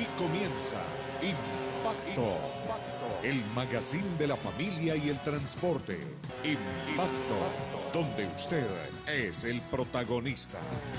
Aquí comienza Impacto, el magazine de la familia y el transporte. Impacto, donde usted es el protagonista.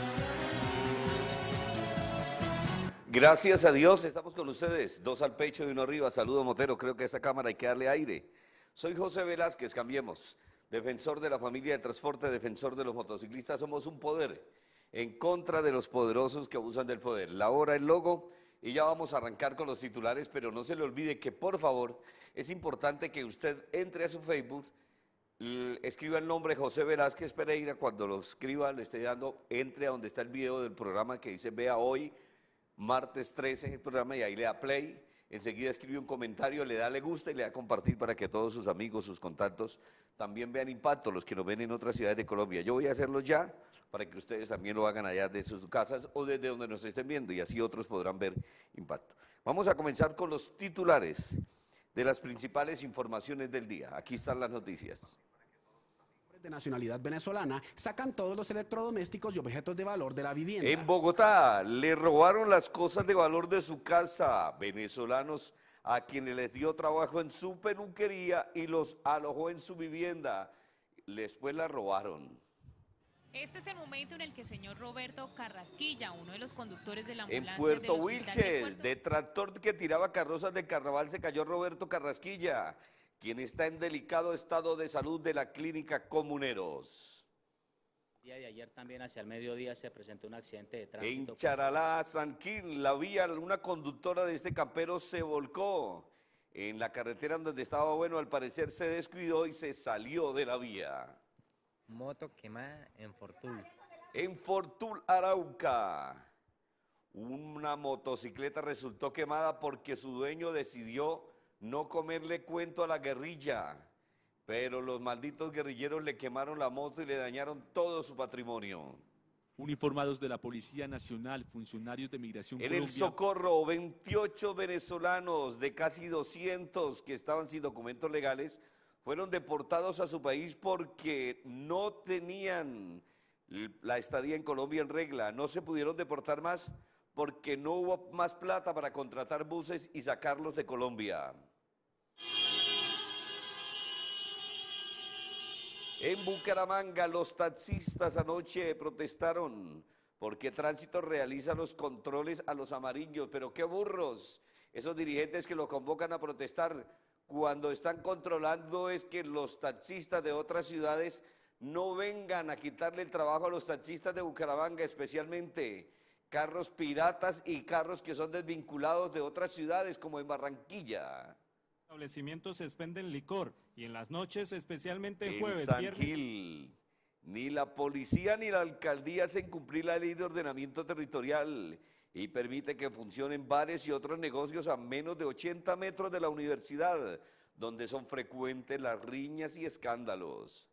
Gracias a Dios, estamos con ustedes, dos al pecho y uno arriba. Saludo Motero, creo que a esta cámara hay que darle aire. Soy José Velázquez, cambiemos. Defensor de la familia de transporte, defensor de los motociclistas, somos un poder en contra de los poderosos que abusan del poder. La hora, el logo, y ya vamos a arrancar con los titulares, pero no se le olvide que por favor es importante que usted entre a su Facebook, escriba el nombre José Velázquez Pereira, cuando lo escriba le esté dando, entre a donde está el video del programa que dice vea hoy, martes 13 el programa, y ahí le da play, enseguida escribe un comentario, le da le gusta y le da compartir para que todos sus amigos, sus contactos también vean Impacto, los que nos ven en otras ciudades de Colombia. Yo voy a hacerlo ya para que ustedes también lo hagan allá de sus casas o desde donde nos estén viendo y así otros podrán ver Impacto. Vamos a comenzar con los titulares de las principales informaciones del día. Aquí están las noticias. De nacionalidad venezolana sacan todos los electrodomésticos y objetos de valor de la vivienda. En Bogotá le robaron las cosas de valor de su casa. Venezolanos a quienes les dio trabajo en su peluquería y los alojó en su vivienda. Después la robaron. Este es el momento en el que el señor Roberto Carrasquilla, uno de los conductores de la ambulancia En Puerto del Wilches, de tractor que tiraba carrozas de carnaval, se cayó Roberto Carrasquilla, quien está en delicado estado de salud de la clínica Comuneros. El día de ayer también hacia el mediodía se presentó un accidente de tránsito. En Charalá, San Gil, la vía, una conductora de este campero se volcó en la carretera donde estaba, bueno, al parecer se descuidó y se salió de la vía. Moto quemada en Fortul. En Fortul, Arauca, una motocicleta resultó quemada porque su dueño decidió no comerle cuento a la guerrilla, pero los malditos guerrilleros le quemaron la moto y le dañaron todo su patrimonio. Uniformados de la Policía Nacional, funcionarios de Migración En Colombia. el Socorro, 28 venezolanos de casi 200 que estaban sin documentos legales fueron deportados a su país porque no tenían la estadía en Colombia en regla. No se pudieron deportar más porque no hubo más plata para contratar buses y sacarlos de Colombia. En Bucaramanga, los taxistas anoche protestaron porque Tránsito realiza los controles a los amarillos. Pero qué burros, esos dirigentes que lo convocan a protestar cuando están controlando es que los taxistas de otras ciudades no vengan a quitarle el trabajo a los taxistas de Bucaramanga, especialmente carros piratas y carros que son desvinculados de otras ciudades como en Barranquilla. Establecimientos expenden licor y en las noches, especialmente En jueves, San viernes. Gil, ni la policía ni la alcaldía hacen cumplir la ley de ordenamiento territorial y permite que funcionen bares y otros negocios a menos de 80 metros de la universidad, donde son frecuentes las riñas y escándalos.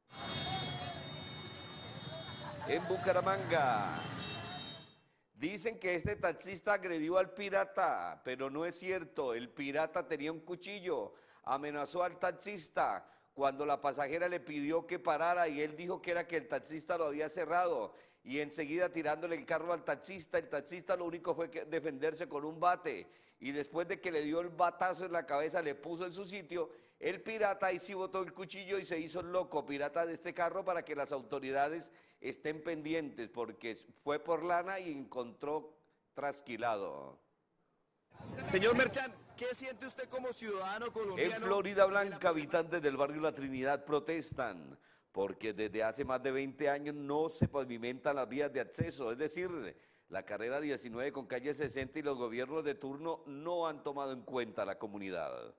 En Bucaramanga, dicen que este taxista agredió al pirata, pero no es cierto. El pirata tenía un cuchillo, amenazó al taxista cuando la pasajera le pidió que parara y él dijo que era que el taxista lo había cerrado y enseguida tirándole el carro al taxista. El taxista lo único fue que defenderse con un bate y después de que le dio el batazo en la cabeza le puso en su sitio. El pirata ahí sí botó el cuchillo y se hizo el loco pirata de este carro para que las autoridades estén pendientes porque fue por lana y encontró trasquilado. Señor Merchan, ¿qué siente usted como ciudadano colombiano? En Florida Blanca, habitantes del barrio La Trinidad protestan porque desde hace más de 20 años no se pavimentan las vías de acceso, es decir, la carrera 19 con calle 60 y los gobiernos de turno no han tomado en cuenta a la comunidad.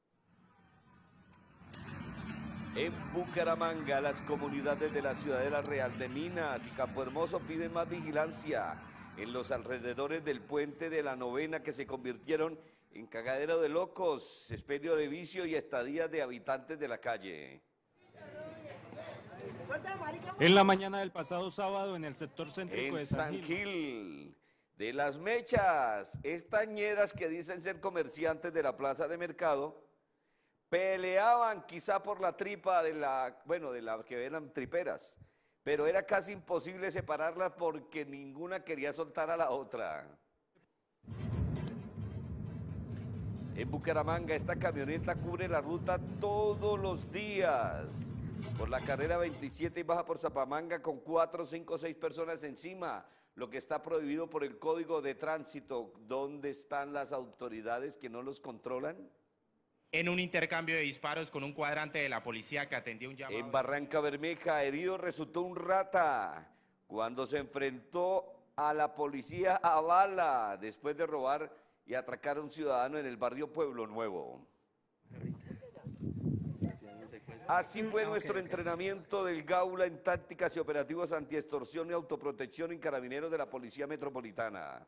En Bucaramanga, las comunidades de la Ciudadela Real de Minas y Campo Hermoso piden más vigilancia en los alrededores del puente de la Novena que se convirtieron en cagadero de locos, expendio de vicio y estadías de habitantes de la calle. En la mañana del pasado sábado en el sector céntrico de En San San Gil. Gil, de las mechas, estañeras que dicen ser comerciantes de la plaza de mercado, peleaban quizá por la tripa de la que eran triperas, pero era casi imposible separarlas porque ninguna quería soltar a la otra. En Bucaramanga, esta camioneta cubre la ruta todos los días. Por la carrera 27 y baja por Zapamanga con 4, 5, 6 personas encima. Lo que está prohibido por el Código de Tránsito. ¿Dónde están las autoridades que no los controlan? En un intercambio de disparos con un cuadrante de la policía que atendió un llamado. En Barranca Bermeja, herido resultó un rata cuando se enfrentó a la policía a bala después de robar y atracar a un ciudadano en el barrio Pueblo Nuevo. Así fue nuestro entrenamiento del Gaula en tácticas y operativos antiextorsión y autoprotección en Carabineros de la Policía Metropolitana.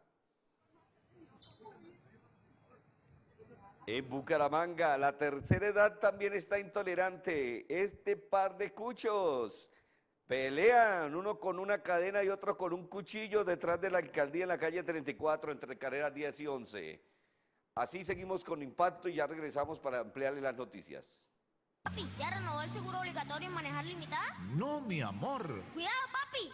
En Bucaramanga, la tercera edad también está intolerante. Este par de cuchos pelean, uno con una cadena y otro con un cuchillo detrás de la alcaldía en la calle 34, entre carreras 10 y 11. Así seguimos con Impacto y ya regresamos para ampliarle las noticias. Papi, ¿ya renovó el seguro obligatorio en manejar limitada? No, mi amor. ¡Cuidado, papi!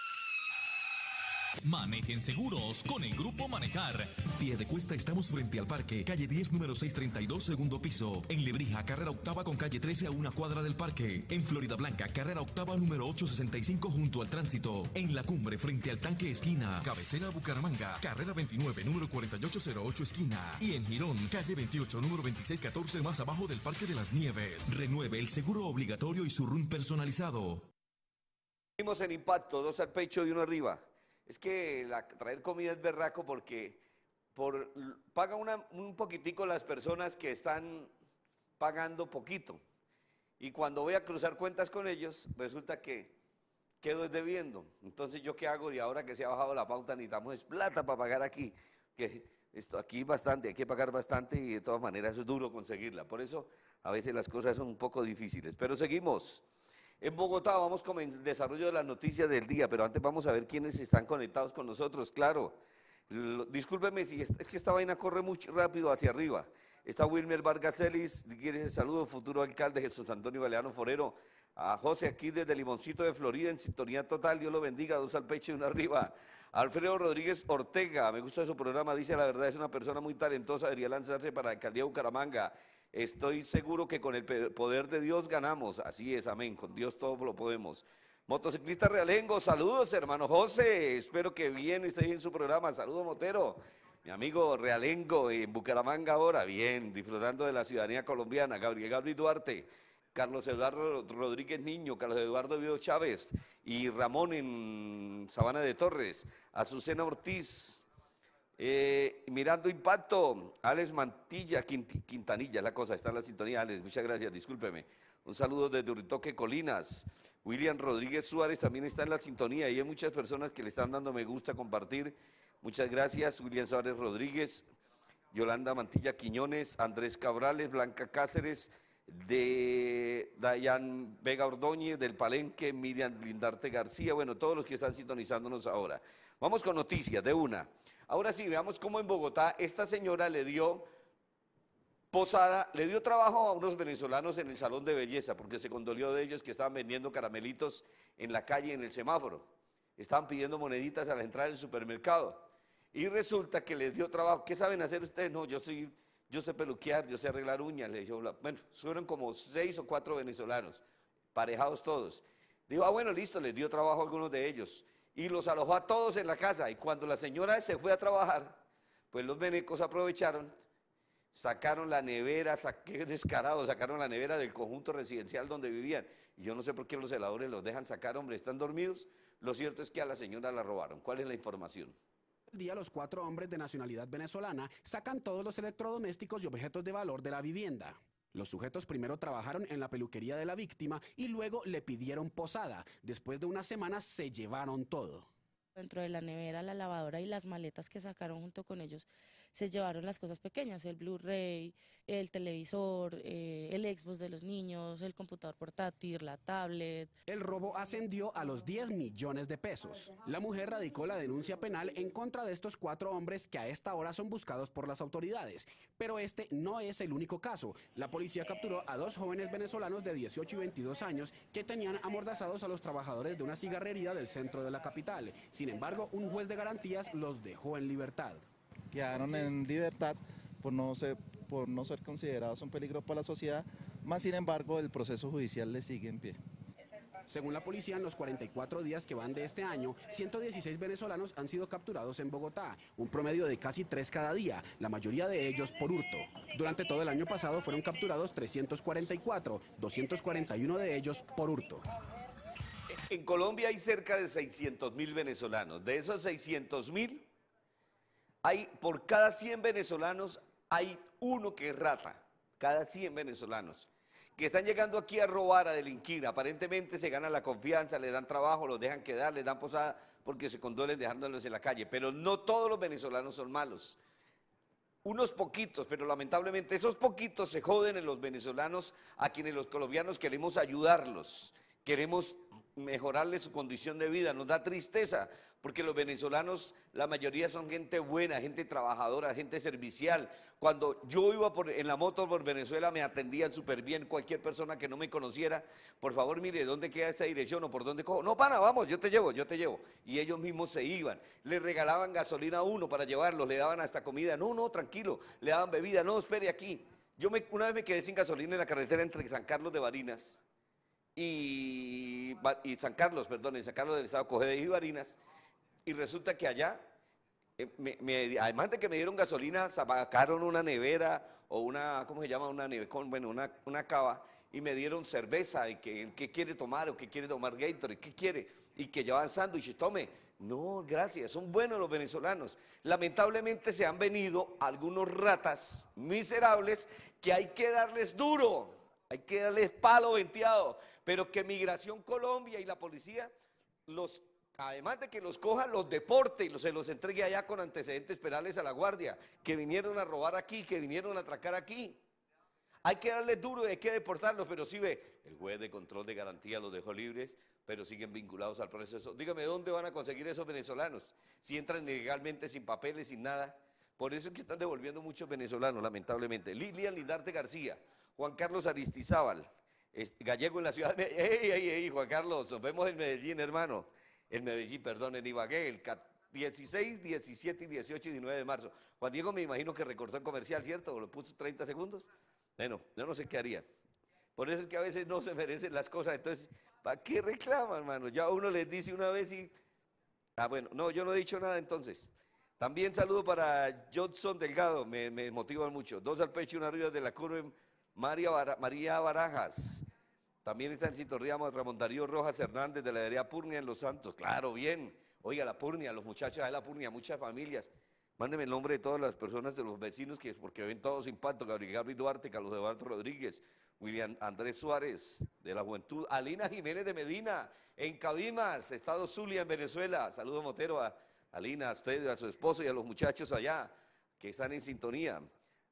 Manejen seguros con el Grupo Manejar. Piedecuesta, estamos frente al parque, calle 10, número 632, segundo piso. En Lebrija, carrera octava con calle 13 a una cuadra del parque. En Florida Blanca, carrera octava, número 865 junto al tránsito. En La Cumbre, frente al tanque esquina. Cabecera Bucaramanga, carrera 29, número 4808 esquina. Y en Girón, calle 28, número 2614 más abajo del Parque de las Nieves. Renueve el seguro obligatorio y su RUN personalizado. Seguimos en Impacto, 2 al pecho y 1 arriba. Es que traer comida es berraco porque pagan un poquitico las personas que están pagando poquito. Y cuando voy a cruzar cuentas con ellos, resulta que quedo debiendo. Entonces, ¿yo qué hago? Y ahora que se ha bajado la pauta, necesitamos plata para pagar aquí. Que esto aquí bastante, hay que pagar bastante y de todas maneras es duro conseguirla. Por eso, a veces las cosas son un poco difíciles. Pero seguimos. En Bogotá vamos con el desarrollo de las noticias del día, pero antes vamos a ver quiénes están conectados con nosotros, claro. Discúlpeme si es que esta vaina corre muy rápido hacia arriba. Está Wilmer Vargas Celis, saludo, futuro alcalde Jesús Antonio Galeano Forero. A José aquí desde Limoncito de Florida, en sintonía total, Dios lo bendiga, 2 al pecho y 1 arriba. Alfredo Rodríguez Ortega, me gusta su programa, dice la verdad, es una persona muy talentosa, debería lanzarse para la alcaldía de Bucaramanga. Estoy seguro que con el poder de Dios ganamos. Así es, amén. Con Dios todo lo podemos. Motociclista Realengo, saludos, hermano José. Espero que esté bien su programa. Saludos, Motero. Mi amigo Realengo en Bucaramanga ahora. Bien, disfrutando de la ciudadanía colombiana. Gabriel Duarte, Carlos Eduardo Rodríguez Niño, Carlos Eduardo Vido Chávez y Ramón en Sabana de Torres. Azucena Ortiz. Mirando Impacto, Alex Mantilla, Quintanilla, la cosa, está en la sintonía, Alex, muchas gracias, discúlpeme. Un saludo desde Uritoque, Colinas. William Rodríguez Suárez también está en la sintonía y hay muchas personas que le están dando me gusta, compartir. Muchas gracias, William Suárez Rodríguez, Yolanda Mantilla Quiñones, Andrés Cabrales, Blanca Cáceres, de Dayan Vega Ordóñez, del Palenque, Miriam Lindarte García, bueno, todos los que están sintonizándonos ahora. Vamos con noticias de una. Ahora sí, veamos cómo en Bogotá esta señora le dio posada, le dio trabajo a unos venezolanos en el salón de belleza, porque se condolió de ellos que estaban vendiendo caramelitos en la calle, en el semáforo. Estaban pidiendo moneditas a la entrada del supermercado. Y resulta que les dio trabajo. ¿Qué saben hacer ustedes? No, yo sé peluquear, yo sé arreglar uñas. Le dijo, bueno, fueron como 6 o 4 venezolanos, parejados todos. Dijo, bueno, listo, les dio trabajo a algunos de ellos. Y los alojó a todos en la casa. Y cuando la señora se fue a trabajar, pues los venecos aprovecharon, sacaron la nevera, qué descarado, sacaron la nevera del conjunto residencial donde vivían. Y yo no sé por qué los celadores los dejan sacar, hombre, están dormidos. Lo cierto es que a la señora la robaron. ¿Cuál es la información? El día los 4 hombres de nacionalidad venezolana sacan todos los electrodomésticos y objetos de valor de la vivienda. Los sujetos primero trabajaron en la peluquería de la víctima y luego le pidieron posada. Después de unas semanas se llevaron todo. Dentro de la nevera, la lavadora y las maletas que sacaron junto con ellos, se llevaron las cosas pequeñas, el Blu-ray, el televisor, el Xbox de los niños, el computador portátil, la tablet. El robo ascendió a los 10 millones de pesos. La mujer radicó la denuncia penal en contra de estos 4 hombres que a esta hora son buscados por las autoridades. Pero este no es el único caso. La policía capturó a 2 jóvenes venezolanos de 18 y 22 años que tenían amordazados a los trabajadores de una cigarrería del centro de la capital. Sin embargo, un juez de garantías los dejó en libertad. Quedaron en libertad por no por no ser considerados un peligro para la sociedad, más sin embargo el proceso judicial le sigue en pie. Según la policía, en los 44 días que van de este año, 116 venezolanos han sido capturados en Bogotá, un promedio de casi 3 cada día, la mayoría de ellos por hurto. Durante todo el año pasado fueron capturados 344, 241 de ellos por hurto. En Colombia hay cerca de 600.000 venezolanos. De esos 600.000, por cada 100 venezolanos hay uno que es rata, cada 100 venezolanos. Que están llegando aquí a robar, a delinquir, aparentemente se ganan la confianza, les dan trabajo, los dejan quedar, les dan posada porque se conduelen dejándolos en la calle, pero no todos los venezolanos son malos. Unos poquitos, pero lamentablemente esos poquitos se joden en los venezolanos a quienes los colombianos queremos ayudarlos, queremos mejorarles su condición de vida. Nos da tristeza porque los venezolanos, la mayoría son gente buena, gente trabajadora, gente servicial. Cuando yo iba en la moto por Venezuela me atendían súper bien. Cualquier persona que no me conociera, por favor mire, ¿dónde queda esta dirección o por dónde cojo? No, pana, vamos, yo te llevo. Y ellos mismos se iban. Le regalaban gasolina a uno para llevarlos, le daban hasta comida. No, tranquilo, le daban bebida. No, espere aquí. Una vez me quedé sin gasolina en la carretera entre San Carlos de Barinas y San Carlos del estado Cogede y Barinas, y resulta que allá, además de que me dieron gasolina, sacaron una nevera o una, ¿cómo se llama? Una cava, y me dieron cerveza, y ¿qué quiere tomar? O ¿qué quiere tomar Gatorade? ¿Qué quiere? Y que llevaban sándwiches, tome. No, gracias, son buenos los venezolanos. Lamentablemente se han venido algunos ratas miserables que hay que darles duro, hay que darles palo venteado, pero que Migración Colombia y la policía, además de que los cojan, los deporte y se los entregue allá con antecedentes penales a la guardia, que vinieron a robar aquí, que vinieron a atracar aquí. Hay que darles duro y hay que deportarlos, pero sí ve, el juez de control de garantía los dejó libres, pero siguen vinculados al proceso. Dígame, ¿dónde van a conseguir esos venezolanos? Si entran ilegalmente, sin papeles, sin nada. Por eso es que están devolviendo muchos venezolanos, lamentablemente. Lilian Lindarte García, Juan Carlos Aristizábal, gallego en la ciudad de Medellín. ¡Ey, Juan Carlos! Nos vemos en Medellín, hermano. En Ibagué, el 16, 17, 18 y 19 de marzo. Juan Diego me imagino que recortó el comercial, ¿cierto? ¿O lo puso 30 segundos? Bueno, yo no sé qué haría. Por eso es que a veces no se merecen las cosas. Entonces, ¿para qué reclaman, hermano? Ya uno les dice una vez y... bueno, no, yo no he dicho nada entonces. También saludo para Johnson Delgado, me motivan mucho. 2 al pecho y 1 arriba de la curva. María Barajas. También está en sintonía Ramón Darío Rojas Hernández de la Heredia Purnia en Los Santos. Claro, bien. Oiga, la Purnia, los muchachos de la Purnia, muchas familias. Mándeme el nombre de todas las personas, de los vecinos, porque ven todos impacto. Gabriel Duarte, Carlos Eduardo Rodríguez, William Andrés Suárez, de la Juventud. Alina Jiménez de Medina, en Cabimas, Estado Zulia, en Venezuela. Saludos, Motero, a Alina, a usted, a su esposo y a los muchachos allá, que están en sintonía.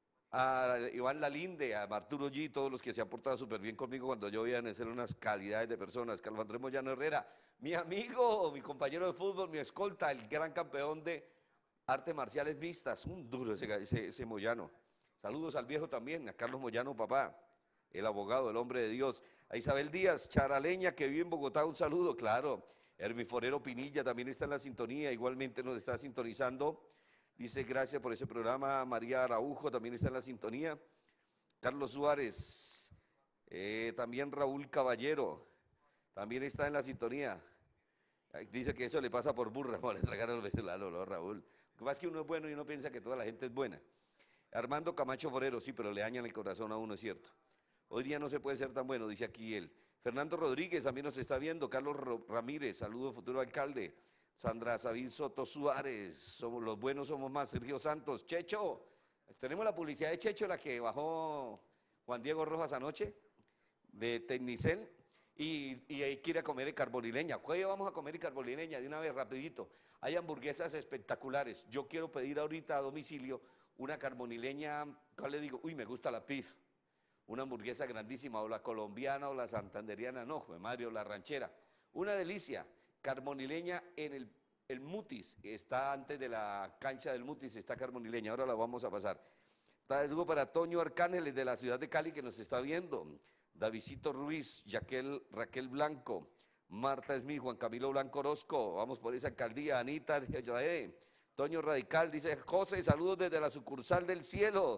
A Iván Lalinde, a Arturo G, todos los que se han portado súper bien conmigo cuando yo voy a ser unas calidades de personas. Carlos Andrés Moyano Herrera, mi amigo, mi compañero de fútbol, mi escolta, el gran campeón de artes marciales mixtas, un duro ese Moyano. Saludos al viejo también, a Carlos Moyano, papá, el abogado, el hombre de Dios. A Isabel Díaz, charaleña, que vive en Bogotá, un saludo, claro. Hermiforero Pinilla también está en la sintonía, igualmente nos está sintonizando. Dice, gracias por ese programa. María Araujo también está en la sintonía. Carlos Suárez, también Raúl Caballero, también está en la sintonía. Dice que eso le pasa por burra, por entregar a los venezolanos, ¿no, Raúl? Lo que pasa es que uno es bueno y uno piensa que toda la gente es buena. Armando Camacho Forero, sí, pero le dañan el corazón a uno, es cierto. Hoy día no se puede ser tan bueno, dice aquí él. Fernando Rodríguez también nos está viendo. Carlos Ramírez, saludo, futuro alcalde. Sandra Sabín Soto Suárez, somos los buenos, somos más. Sergio Santos, Checho, tenemos la publicidad de Checho, la que bajó Juan Diego Rojas anoche, de Tecnicel, y hay que ir a comer en Carbonileña. ¿Qué vamos a comer en Carbonileña? De una vez, rapidito. Hay hamburguesas espectaculares. Yo quiero pedir ahorita a domicilio una carbonileña, ¿cuál le digo? Uy, me gusta la PIF. Una hamburguesa grandísima, o la colombiana o la santanderiana, no, Mario, la ranchera. Una delicia. Carbonileña en el Mutis, está antes de la cancha del Mutis, está Carbonileña, ahora la vamos a pasar. Saludo para Toño Arcángeles de la ciudad de Cali que nos está viendo, Davidito Ruiz, Raquel Blanco, Marta Smith, Juan Camilo Blanco Orozco, vamos por esa alcaldía, Anita, Toño Radical, dice José, saludos desde la sucursal del cielo,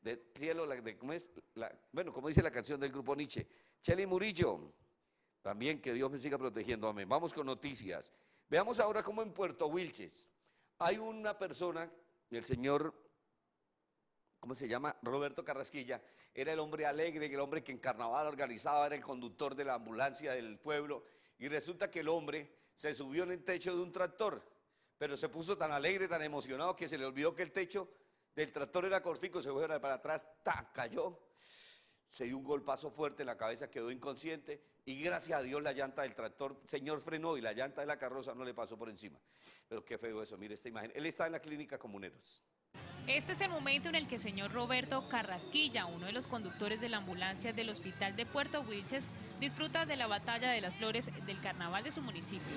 de cielo, bueno, como dice la canción del grupo Nietzsche. Chely Murillo, también que Dios me siga protegiendo, amén. Vamos con noticias. Veamos ahora cómo en Puerto Wilches hay una persona, el señor, ¿cómo se llama? Roberto Carrasquilla, era el hombre alegre, el hombre que en carnaval organizaba, era el conductor de la ambulancia del pueblo, y resulta que el hombre se subió en el techo de un tractor, pero se puso tan alegre, tan emocionado, que se le olvidó que el techo del tractor era cortico, se fue para atrás, ¡tan! Cayó, se dio un golpazo fuerte en la cabeza, quedó inconsciente, y gracias a Dios la llanta del tractor, señor, frenó y la llanta de la carroza no le pasó por encima. Pero qué feo eso, mire esta imagen. Él está en la clínica Comuneros. Este es el momento en el que el señor Roberto Carrasquilla, uno de los conductores de la ambulancia del hospital de Puerto Wilches, disfruta de la batalla de las flores del carnaval de su municipio.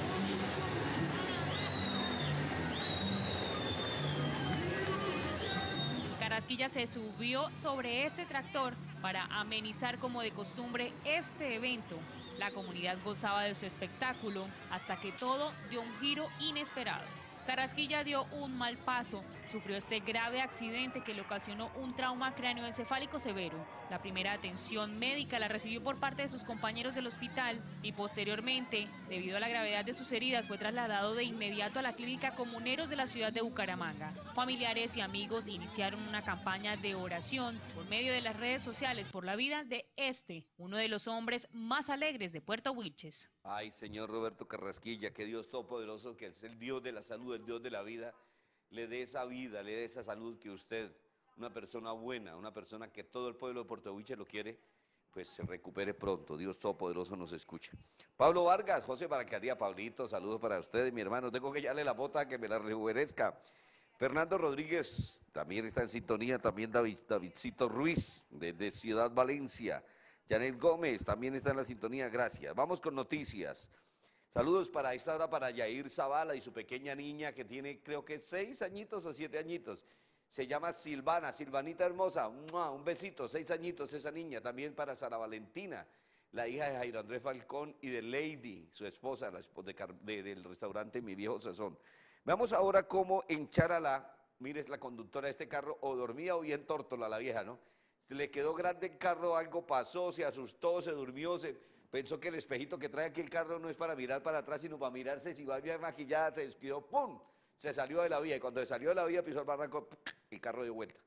Carrasquilla se subió sobre este tractor para amenizar como de costumbre este evento. La comunidad gozaba de su espectáculo hasta que todo dio un giro inesperado. Carrasquilla dio un mal paso, sufrió este grave accidente que le ocasionó un trauma cráneoencefálico severo. La primera atención médica la recibió por parte de sus compañeros del hospital y posteriormente, debido a la gravedad de sus heridas, fue trasladado de inmediato a la clínica Comuneros de la ciudad de Bucaramanga. Familiares y amigos iniciaron una campaña de oración por medio de las redes sociales por la vida de uno de los hombres más alegres de Puerto Wilches. Ay, señor Roberto Carrasquilla, que Dios Todopoderoso, que es el Dios de la salud, el Dios de la vida, le dé esa vida, le dé esa salud que usted, una persona buena, una persona que todo el pueblo de Puerto Wilches lo quiere, pues se recupere pronto. Dios Todopoderoso nos escucha. Pablo Vargas, José Baracardía, Pablito, saludos para ustedes, mi hermano. Tengo que darle la bota que me la rejuvenezca. Fernando Rodríguez también está en sintonía, también Davidcito Ruiz, desde Ciudad Valencia. Janet Gómez también está en la sintonía, gracias. Vamos con noticias. Saludos para esta hora para Yair Zavala y su pequeña niña que tiene creo que 6 añitos o 7 añitos. Se llama Silvana, Silvanita hermosa, un besito, 6 añitos esa niña. También para Sara Valentina, la hija de Jairo Andrés Falcón y de Lady, su esposa, la esposa del restaurante Mi Viejo Sazón. Veamos ahora cómo en Charalá, mire, es la conductora de este carro, o dormía o bien tórtola la vieja, ¿no? Se le quedó grande el carro, algo pasó, se asustó, se durmió, pensó que el espejito que trae aquí el carro no es para mirar para atrás, sino para mirarse si va bien maquillada, se descuidó, ¡pum! Se salió de la vía, y cuando se salió de la vía pisó el barranco, el carro dio vuelta.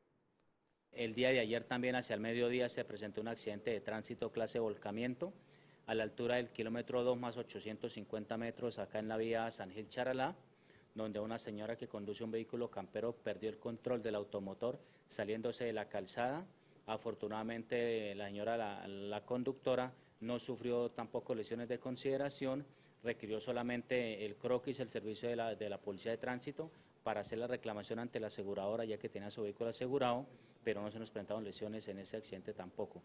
El día de ayer también hacia el mediodía se presentó un accidente de tránsito clase volcamiento a la altura del kilómetro 2 más 850 metros acá en la vía San Gil Charalá, donde una señora que conduce un vehículo campero perdió el control del automotor saliéndose de la calzada. Afortunadamente la señora, la conductora, no sufrió tampoco lesiones de consideración, requirió solamente el croquis, el servicio de la Policía de Tránsito, para hacer la reclamación ante la aseguradora, ya que tenía su vehículo asegurado, pero no se nos presentaron lesiones en ese accidente tampoco.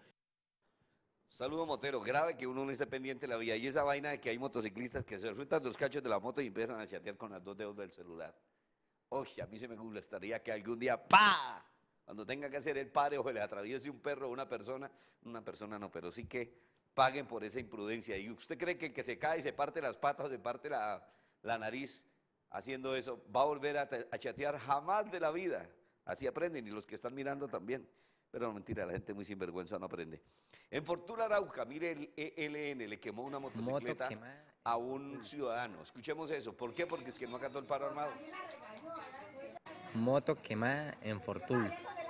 Saludo Motero, grave que uno no esté pendiente de la vía, y esa vaina de que hay motociclistas que se sueltan los cachos de la moto y empiezan a chatear con las 2 dedos del celular. Oye, a mí se me gustaría que algún día, ¡pa!, cuando tenga que hacer el pare o se le atraviese un perro o una persona no, pero sí que paguen por esa imprudencia. ¿Y usted cree que el que se cae y se parte las patas o se parte la nariz haciendo eso, va a volver a chatear? Jamás de la vida. Así aprenden, y los que están mirando también. Pero no, mentira, la gente muy sinvergüenza no aprende. En Fortuna Arauca, mire, el ELN le quemó una motocicleta a un ciudadano. Escuchemos eso. ¿Por qué? Porque es que no acató el paro armado. Moto quemada en Fortul.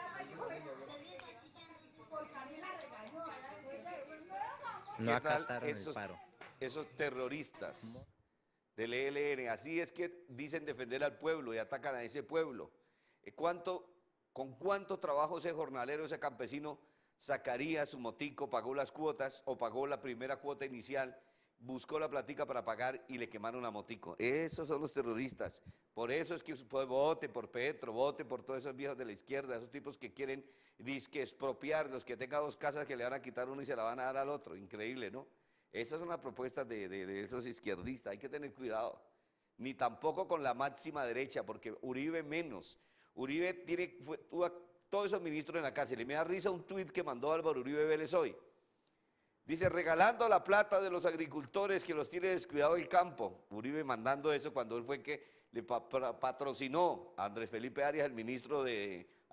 No acataron el paro. Esos terroristas del ELN, así es que dicen defender al pueblo y atacan a ese pueblo. ¿Con cuánto trabajo ese jornalero, ese campesino sacaría su motico, pagó las cuotas o pagó la primera cuota inicial, buscó la platica para pagar y le quemaron la motico? Esos son los terroristas. Por eso es que vote por Petro, vote por todos esos viejos de la izquierda, esos tipos que quieren disque expropiar, los que tenga 2 casas que le van a quitar uno y se la van a dar al otro. Increíble, ¿no? Esas son las propuestas de esos izquierdistas, hay que tener cuidado. Ni tampoco con la máxima derecha, porque Uribe menos. Uribe tuvo a todos esos ministros en la cárcel, y me da risa un tuit que mandó Álvaro Uribe Vélez hoy. Dice, regalando la plata de los agricultores que los tiene descuidado el campo. Uribe mandando eso cuando él fue que le patrocinó a Andrés Felipe Arias, el ministro de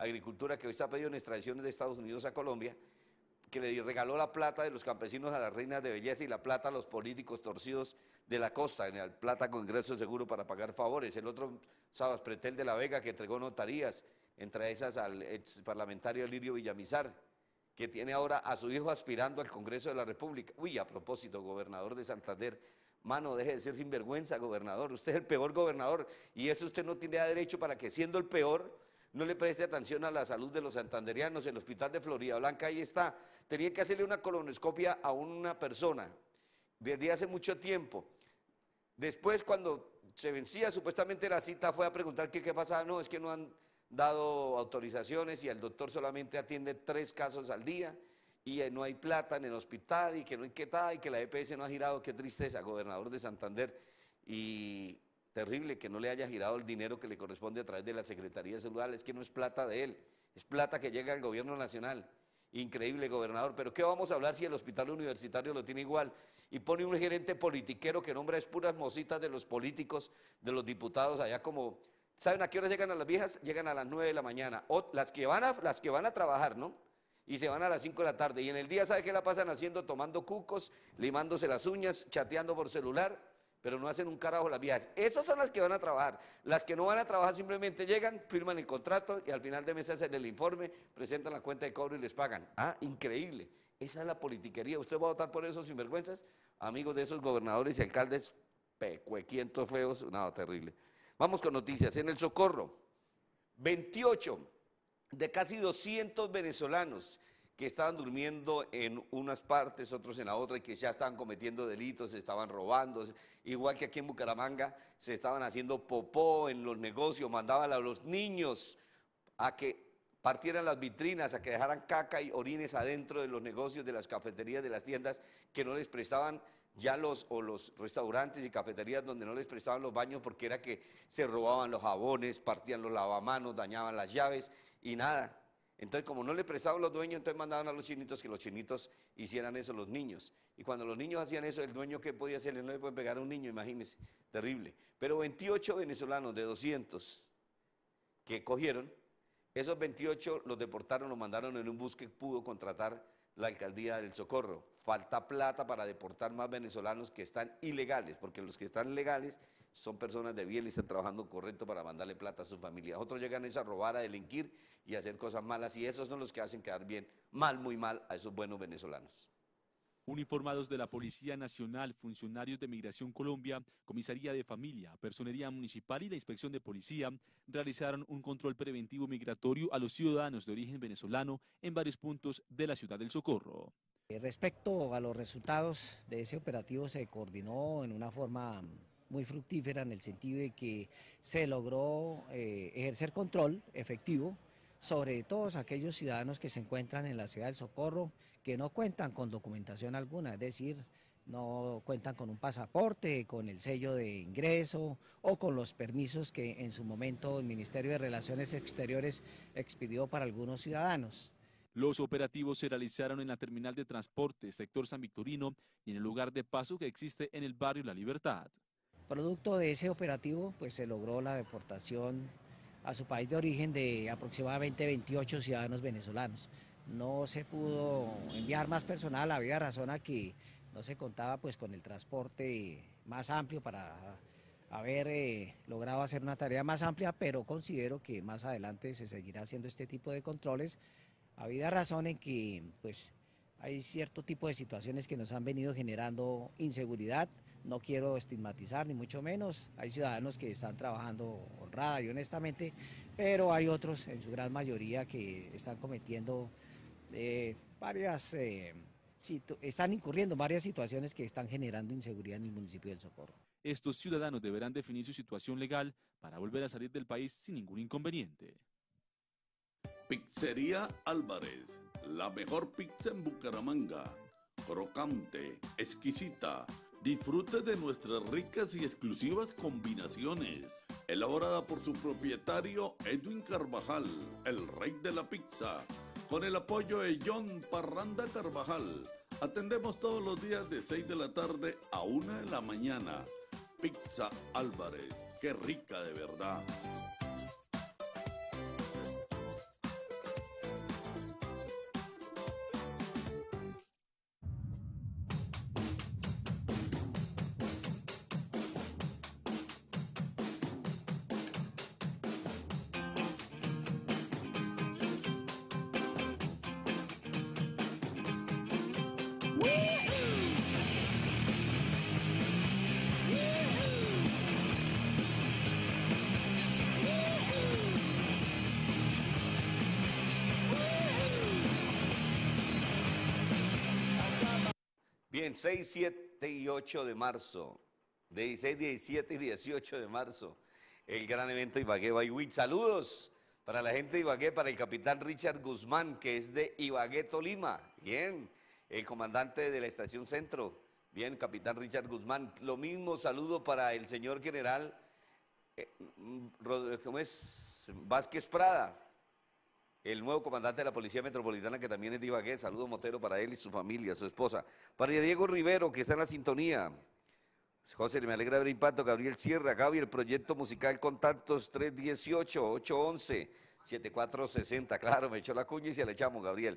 Agricultura, que hoy está pedido en extradiciones de Estados Unidos a Colombia, que le regaló la plata de los campesinos a las reinas de belleza y la plata a los políticos torcidos de la costa, en el plata con ingreso seguro para pagar favores. El otro, Sabas Pretel de la Vega, que entregó notarías, entre esas al ex parlamentario Lirio Villamizar, que tiene ahora a su hijo aspirando al Congreso de la República. Uy, a propósito, gobernador de Santander, mano, deje de ser sinvergüenza, gobernador, usted es el peor gobernador, y eso usted no tiene derecho para que, siendo el peor, no le preste atención a la salud de los santanderianos. El hospital de Florida Blanca ahí está. Tenía que hacerle una colonoscopia a una persona desde hace mucho tiempo. Después, cuando se vencía supuestamente la cita, fue a preguntar qué pasaba. No, es que no han dado autorizaciones y el doctor solamente atiende 3 casos al día y no hay plata en el hospital y que no hay qué tal y que la EPS no ha girado. Qué tristeza, gobernador de Santander. Y terrible que no le haya girado el dinero que le corresponde a través de la Secretaría de Salud. Es que no es plata de él, es plata que llega al gobierno nacional. Increíble, gobernador, pero ¿qué vamos a hablar si el hospital universitario lo tiene igual? Y pone un gerente politiquero que nombra es puras mositas de los políticos, de los diputados allá como... ¿Saben a qué hora llegan a las viejas? Llegan a las 9 de la mañana, o las que van a trabajar, ¿no? Y se van a las 5 de la tarde, y en el día, ¿sabe qué la pasan haciendo? Tomando cucos, limándose las uñas, chateando por celular, pero no hacen un carajo las viejas. Esas son las que van a trabajar. Las que no van a trabajar simplemente llegan, firman el contrato y al final de mes hacen el informe, presentan la cuenta de cobro y les pagan. Ah, increíble. Esa es la politiquería. ¿Usted va a votar por esos sinvergüenzas? Amigos de esos gobernadores y alcaldes pecuequientos feos, nada, terrible. Vamos con noticias. En el Socorro, 28 de casi 200 venezolanos que estaban durmiendo en unas partes, otros en la otra, y que ya estaban cometiendo delitos, se estaban robando, igual que aquí en Bucaramanga, se estaban haciendo popó en los negocios, mandaban a los niños a que partieran las vitrinas, a que dejaran caca y orines adentro de los negocios, de las cafeterías, de las tiendas, que no les prestaban ya los restaurantes y cafeterías donde no les prestaban los baños, porque era que se robaban los jabones, partían los lavamanos, dañaban las llaves y nada. Entonces, como no le prestaban los dueños, entonces mandaban a los chinitos que los chinitos hicieran eso los niños. Y cuando los niños hacían eso, el dueño, ¿qué podía hacer? No le pueden pegar a un niño, imagínense, terrible. Pero 28 venezolanos de 200 que cogieron, esos 28 los deportaron, los mandaron en un bus que pudo contratar la alcaldía del Socorro. Falta plata para deportar más venezolanos que están ilegales, porque los que están legales son personas de bien y están trabajando correcto para mandarle plata a sus familias. Otros llegan a robar, a delinquir y a hacer cosas malas, y esos son los que hacen quedar bien, mal, muy mal, a esos buenos venezolanos. Uniformados de la Policía Nacional, funcionarios de Migración Colombia, Comisaría de Familia, Personería Municipal y la Inspección de Policía realizaron un control preventivo migratorio a los ciudadanos de origen venezolano en varios puntos de la ciudad del Socorro. Respecto a los resultados de ese operativo, se coordinó en una forma muy fructífera en el sentido de que se logró ejercer control efectivo sobre todos aquellos ciudadanos que se encuentran en la ciudad del Socorro, que no cuentan con documentación alguna, es decir, no cuentan con un pasaporte, con el sello de ingreso o con los permisos que en su momento el Ministerio de Relaciones Exteriores expidió para algunos ciudadanos. Los operativos se realizaron en la terminal de transporte, sector San Victorino, y en el lugar de paso que existe en el barrio La Libertad. Producto de ese operativo, pues se logró la deportación a su país de origen de aproximadamente 28 ciudadanos venezolanos. No se pudo enviar más personal, había razón a que no se contaba pues con el transporte más amplio para haber logrado hacer una tarea más amplia, pero considero que más adelante se seguirá haciendo este tipo de controles. Habida razón en que pues hay cierto tipo de situaciones que nos han venido generando inseguridad. No quiero estigmatizar ni mucho menos, hay ciudadanos que están trabajando honrada y honestamente, pero hay otros, en su gran mayoría, que están cometiendo están incurriendo en varias situaciones que están generando inseguridad en el municipio del Socorro. Estos ciudadanos deberán definir su situación legal para volver a salir del país sin ningún inconveniente. Pizzería Álvarez, la mejor pizza en Bucaramanga, crocante, exquisita. Disfrute de nuestras ricas y exclusivas combinaciones. Elaborada por su propietario Edwin Carvajal, el rey de la pizza. Con el apoyo de John Parranda Carvajal. Atendemos todos los días de 6 de la tarde a 1 de la mañana. Pizza Álvarez, qué rica de verdad. Bien, 6, 7 y 8 de marzo. 16, 17 y 18 de marzo. El gran evento Ibagué by WIC. Saludos para la gente de Ibagué, para el capitán Richard Guzmán, que es de Ibagué, Tolima. Bien, el comandante de la estación Centro. Bien, capitán Richard Guzmán. Lo mismo saludo para el señor general, ¿cómo es? Vázquez Prada, el nuevo comandante de la Policía Metropolitana, que también es de Ibagué. Saludo Motero para él y su familia, su esposa. Para Diego Rivero, que está en la sintonía. José, me alegra ver impacto. Gabriel Sierra, Gaby, el proyecto musical Contactos 318-811-7460. Claro, me echó la cuña y se le echamos, Gabriel.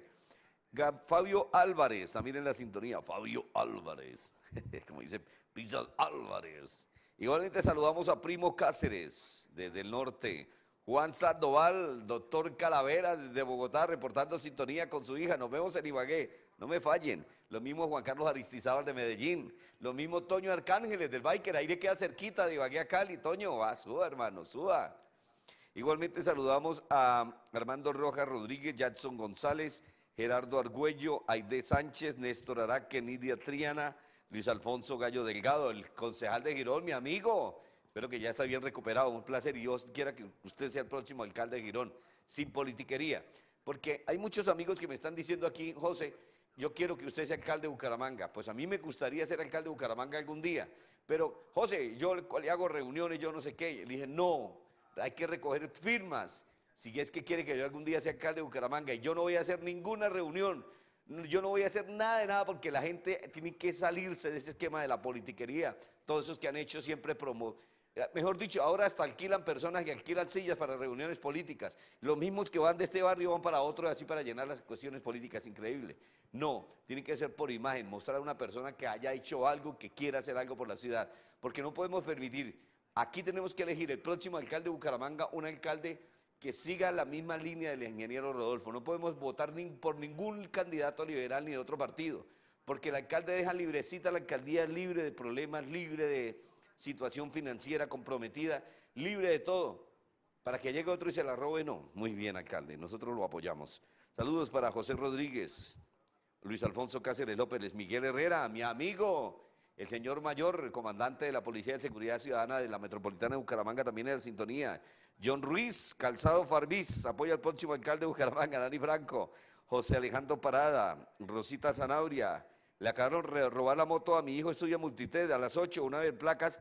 Fabio Álvarez, también en la sintonía. Fabio Álvarez, como dice Pizzas Álvarez. Igualmente saludamos a Primo Cáceres, desde el norte. Juan Sandoval, doctor Calavera, desde Bogotá, reportando sintonía con su hija. Nos vemos en Ibagué, no me fallen. Lo mismo Juan Carlos Aristizábal de Medellín. Lo mismo Toño Arcángeles del Biker, ahí le queda cerquita de Ibagué a Cali. Toño, va, suba, hermano, suba. Igualmente saludamos a Armando Rojas Rodríguez, Jackson González, Gerardo Argüello, Aide Sánchez, Néstor Araque, Nidia Triana, Luis Alfonso Gallo Delgado, el concejal de Girón, mi amigo. Espero que ya está bien recuperado, un placer, y yo quiera que usted sea el próximo alcalde de Girón, sin politiquería. Porque hay muchos amigos que me están diciendo aquí, José, yo quiero que usted sea alcalde de Bucaramanga. Pues a mí me gustaría ser alcalde de Bucaramanga algún día. Pero, José, yo le hago reuniones, yo no sé qué. Le dije, no, hay que recoger firmas. Si es que quiere que yo algún día sea alcalde de Bucaramanga, y yo no voy a hacer ninguna reunión, yo no voy a hacer nada de nada, porque la gente tiene que salirse de ese esquema de la politiquería. Todos esos que han hecho siempre mejor dicho, ahora hasta alquilan personas y alquilan sillas para reuniones políticas. Los mismos que van de este barrio van para otro, así para llenar las cuestiones políticas, increíble. No, tiene que ser por imagen, mostrar a una persona que haya hecho algo, que quiera hacer algo por la ciudad, porque no podemos permitir, aquí tenemos que elegir el próximo alcalde de Bucaramanga, un alcalde que siga la misma línea del ingeniero Rodolfo. No podemos votar por ningún candidato liberal ni de otro partido, porque el alcalde deja librecita la alcaldía, libre de problemas, libre de situación financiera comprometida, libre de todo, para que llegue otro y se la robe. No, muy bien, alcalde, nosotros lo apoyamos. Saludos para José Rodríguez, Luis Alfonso Cáceres López, Miguel Herrera, mi amigo, el señor mayor, el comandante de la Policía de Seguridad Ciudadana de la Metropolitana de Bucaramanga, también en la sintonía. John Ruiz, Calzado Farbiz, apoya al próximo alcalde de Bucaramanga, Dani Franco. José Alejandro Parada, Rosita Zanabria. Le acabaron de robar la moto a mi hijo, estudia Multited, a las 8, una de placas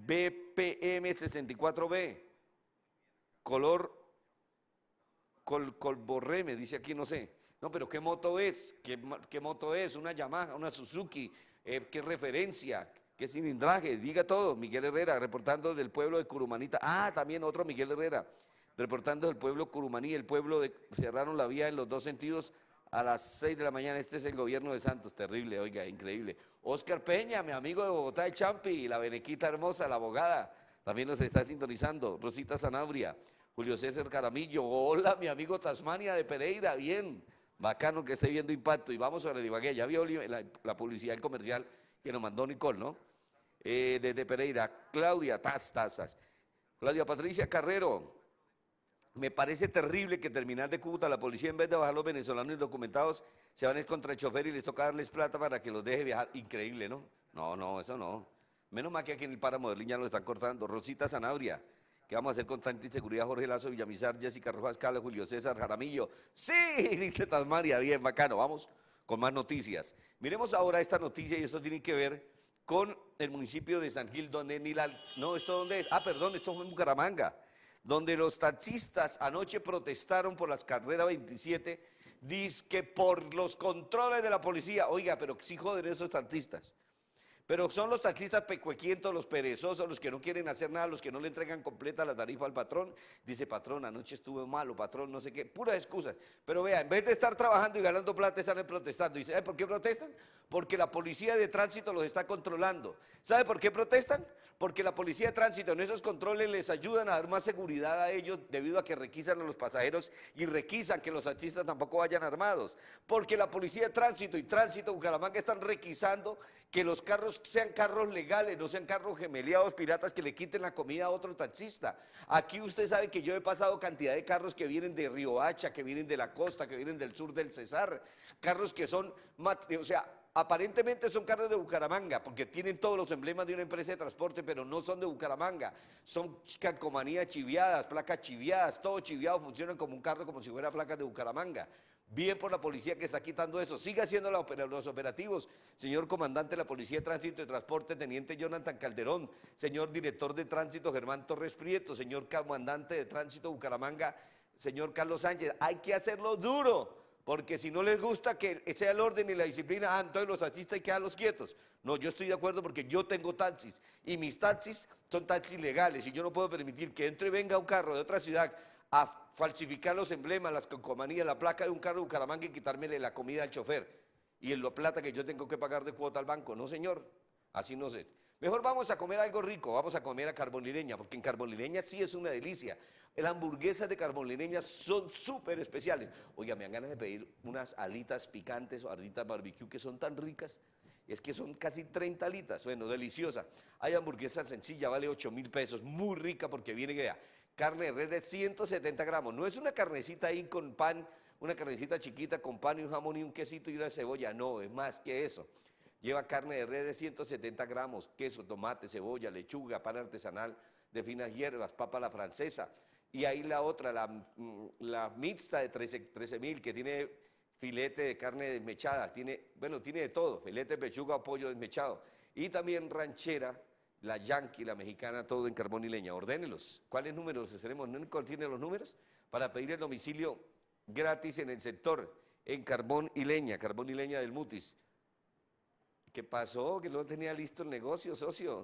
BPM 64B, color colborré, me dice aquí, no sé. No, pero ¿qué moto es? ¿Qué moto es? ¿Una Yamaha, una Suzuki? ¿Qué referencia? ¿Qué cilindraje? Diga todo. Miguel Herrera, reportando del pueblo de Curumanita. Ah, también otro Miguel Herrera, reportando del pueblo Curumaní, el pueblo cerraron la vía en los dos sentidos a las 6 de la mañana. Este es el gobierno de Santos, terrible, oiga, increíble. Oscar Peña, mi amigo de Bogotá de Champi, la benequita hermosa, la abogada, también nos está sintonizando. Rosita Zanabria, Julio César Caramillo, hola, mi amigo Tasmania de Pereira, bien, bacano que esté viendo impacto. Y vamos sobre el Ibagué, ya vio la publicidad comercial que nos mandó Nicole, ¿no? Desde Pereira, Claudia Tazas, Claudia Patricia Carrero. Me parece terrible que terminal de Cúcuta, la policía en vez de bajar los venezolanos indocumentados, se van contra el chofer y les toca darles plata para que los deje viajar. Increíble, ¿no? No, eso no. Menos mal que aquí en el páramo de Berlín ya lo están cortando. Rosita Zanabria, ¿qué vamos a hacer con tanta inseguridad? Jorge Lazo, Villamizar, Jessica Rojas, Cala, Julio César Jaramillo. Sí, dice Tasmania, bien, bacano. Vamos con más noticias. Miremos ahora esta noticia, y esto tiene que ver con el municipio de San Gil, donde no, ¿esto dónde es? Ah, perdón, esto fue en Bucaramanga, donde los taxistas anoche protestaron por las carreras 27, dizque por los controles de la policía. Oiga, pero sí joden esos taxistas. Pero son los taxistas pecuequientos, los perezosos, los que no quieren hacer nada, los que no le entregan completa la tarifa al patrón. Dice, patrón, anoche estuve malo, patrón, no sé qué, puras excusas. Pero vea, en vez de estar trabajando y ganando plata, están protestando. Dice, ¿sabe por qué protestan? Porque la policía de tránsito los está controlando. ¿Sabe por qué protestan? Porque la policía de tránsito en esos controles les ayudan a dar más seguridad a ellos, debido a que requisan a los pasajeros y requisan que los taxistas tampoco vayan armados. Porque la policía de tránsito y Tránsito Bucaramanga están requisando que los carros sean carros legales, no sean carros gemeliados piratas que le quiten la comida a otro taxista. Aquí usted sabe que yo he pasado cantidad de carros que vienen de Riohacha, que vienen de la costa, que vienen del sur del Cesar, carros que son, o sea, Aparentemente son carros de Bucaramanga, porque tienen todos los emblemas de una empresa de transporte, pero no son de Bucaramanga. Son calcomanías chiviadas, placas chiviadas, todo chiviado, funcionan como un carro, como si fuera placas de Bucaramanga. Bien por la policía que está quitando eso. Siga haciendo los operativos, señor comandante de la Policía de Tránsito y Transporte, teniente Jonathan Calderón, señor director de Tránsito Germán Torres Prieto, señor comandante de Tránsito Bucaramanga, señor Carlos Sánchez. Hay que hacerlo duro, porque si no les gusta que sea el orden y la disciplina, entonces los taxistas hay que dejarlos quietos. No, yo estoy de acuerdo porque yo tengo taxis y mis taxis son taxis legales y yo no puedo permitir que entre y venga un carro de otra ciudad a falsificar los emblemas, las calcomanías, la placa de un carro de Bucaramanga y quitármele la comida al chofer y la plata que yo tengo que pagar de cuota al banco. No, señor, así no sé. Mejor vamos a comer algo rico, vamos a comer a Carbonlireña, porque en Carbonlireña sí es una delicia. Las hamburguesas de Carbonlireña son súper especiales. Oiga, me dan ganas de pedir unas alitas picantes o alitas barbecue que son tan ricas. Es que son casi 30 alitas, bueno, deliciosa. Hay hamburguesa sencilla, vale 8.000 pesos, muy rica porque viene, vea, carne de res de 170 gramos. No es una carnecita ahí con pan, una carnecita chiquita con pan y un jamón y un quesito y una cebolla, no, es más que eso. Lleva carne de res de 170 gramos, queso, tomate, cebolla, lechuga, pan artesanal de finas hierbas, papa a la francesa. Y ahí la otra, la mixta de 13.000, que tiene filete de carne desmechada, tiene de todo, filete de pechuga o pollo desmechado. Y también ranchera, la yankee, la mexicana, todo en Carbonlireña. Ordénelos. ¿Cuáles números tenemos? ¿No contiene los números? Para pedir el domicilio gratis en el sector, en Carbonlireña del Mutis. ¿Qué pasó? Que no tenía listo el negocio, socio.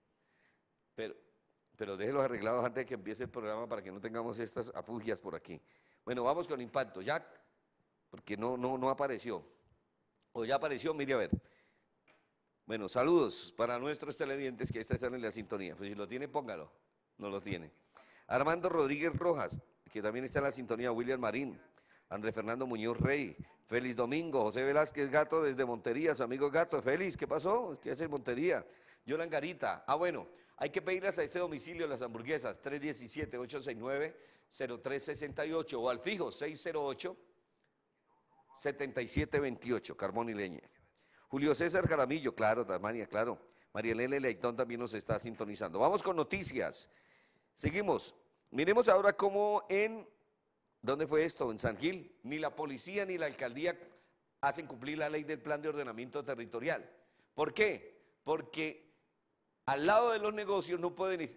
Pero déjelos arreglados antes de que empiece el programa para que no tengamos estas afugias por aquí. Bueno, vamos con Impacto, Jack, porque no apareció. O ya apareció, mire a ver. Bueno, saludos para nuestros televidentes que están en la sintonía. Pues si lo tiene, póngalo. No lo tiene. Armando Rodríguez Rojas, que también está en la sintonía, William Marín, Andrés Fernando Muñoz Rey, Félix Domingo, José Velázquez Gato desde Montería, su amigo Gato. Félix, ¿qué pasó? ¿Qué hace en Montería? Yolan Garita. Bueno, hay que pedirlas a este domicilio las hamburguesas, 317-869-0368 o al fijo, 608-7728, Carbonlireña. Julio César Jaramillo, claro, Tasmania, claro. María Elena Leitón también nos está sintonizando. Vamos con noticias. Seguimos. Miremos ahora cómo ¿dónde fue esto? En San Gil. Ni la policía ni la alcaldía hacen cumplir la ley del plan de ordenamiento territorial. ¿Por qué? Porque al lado de los negocios no pueden,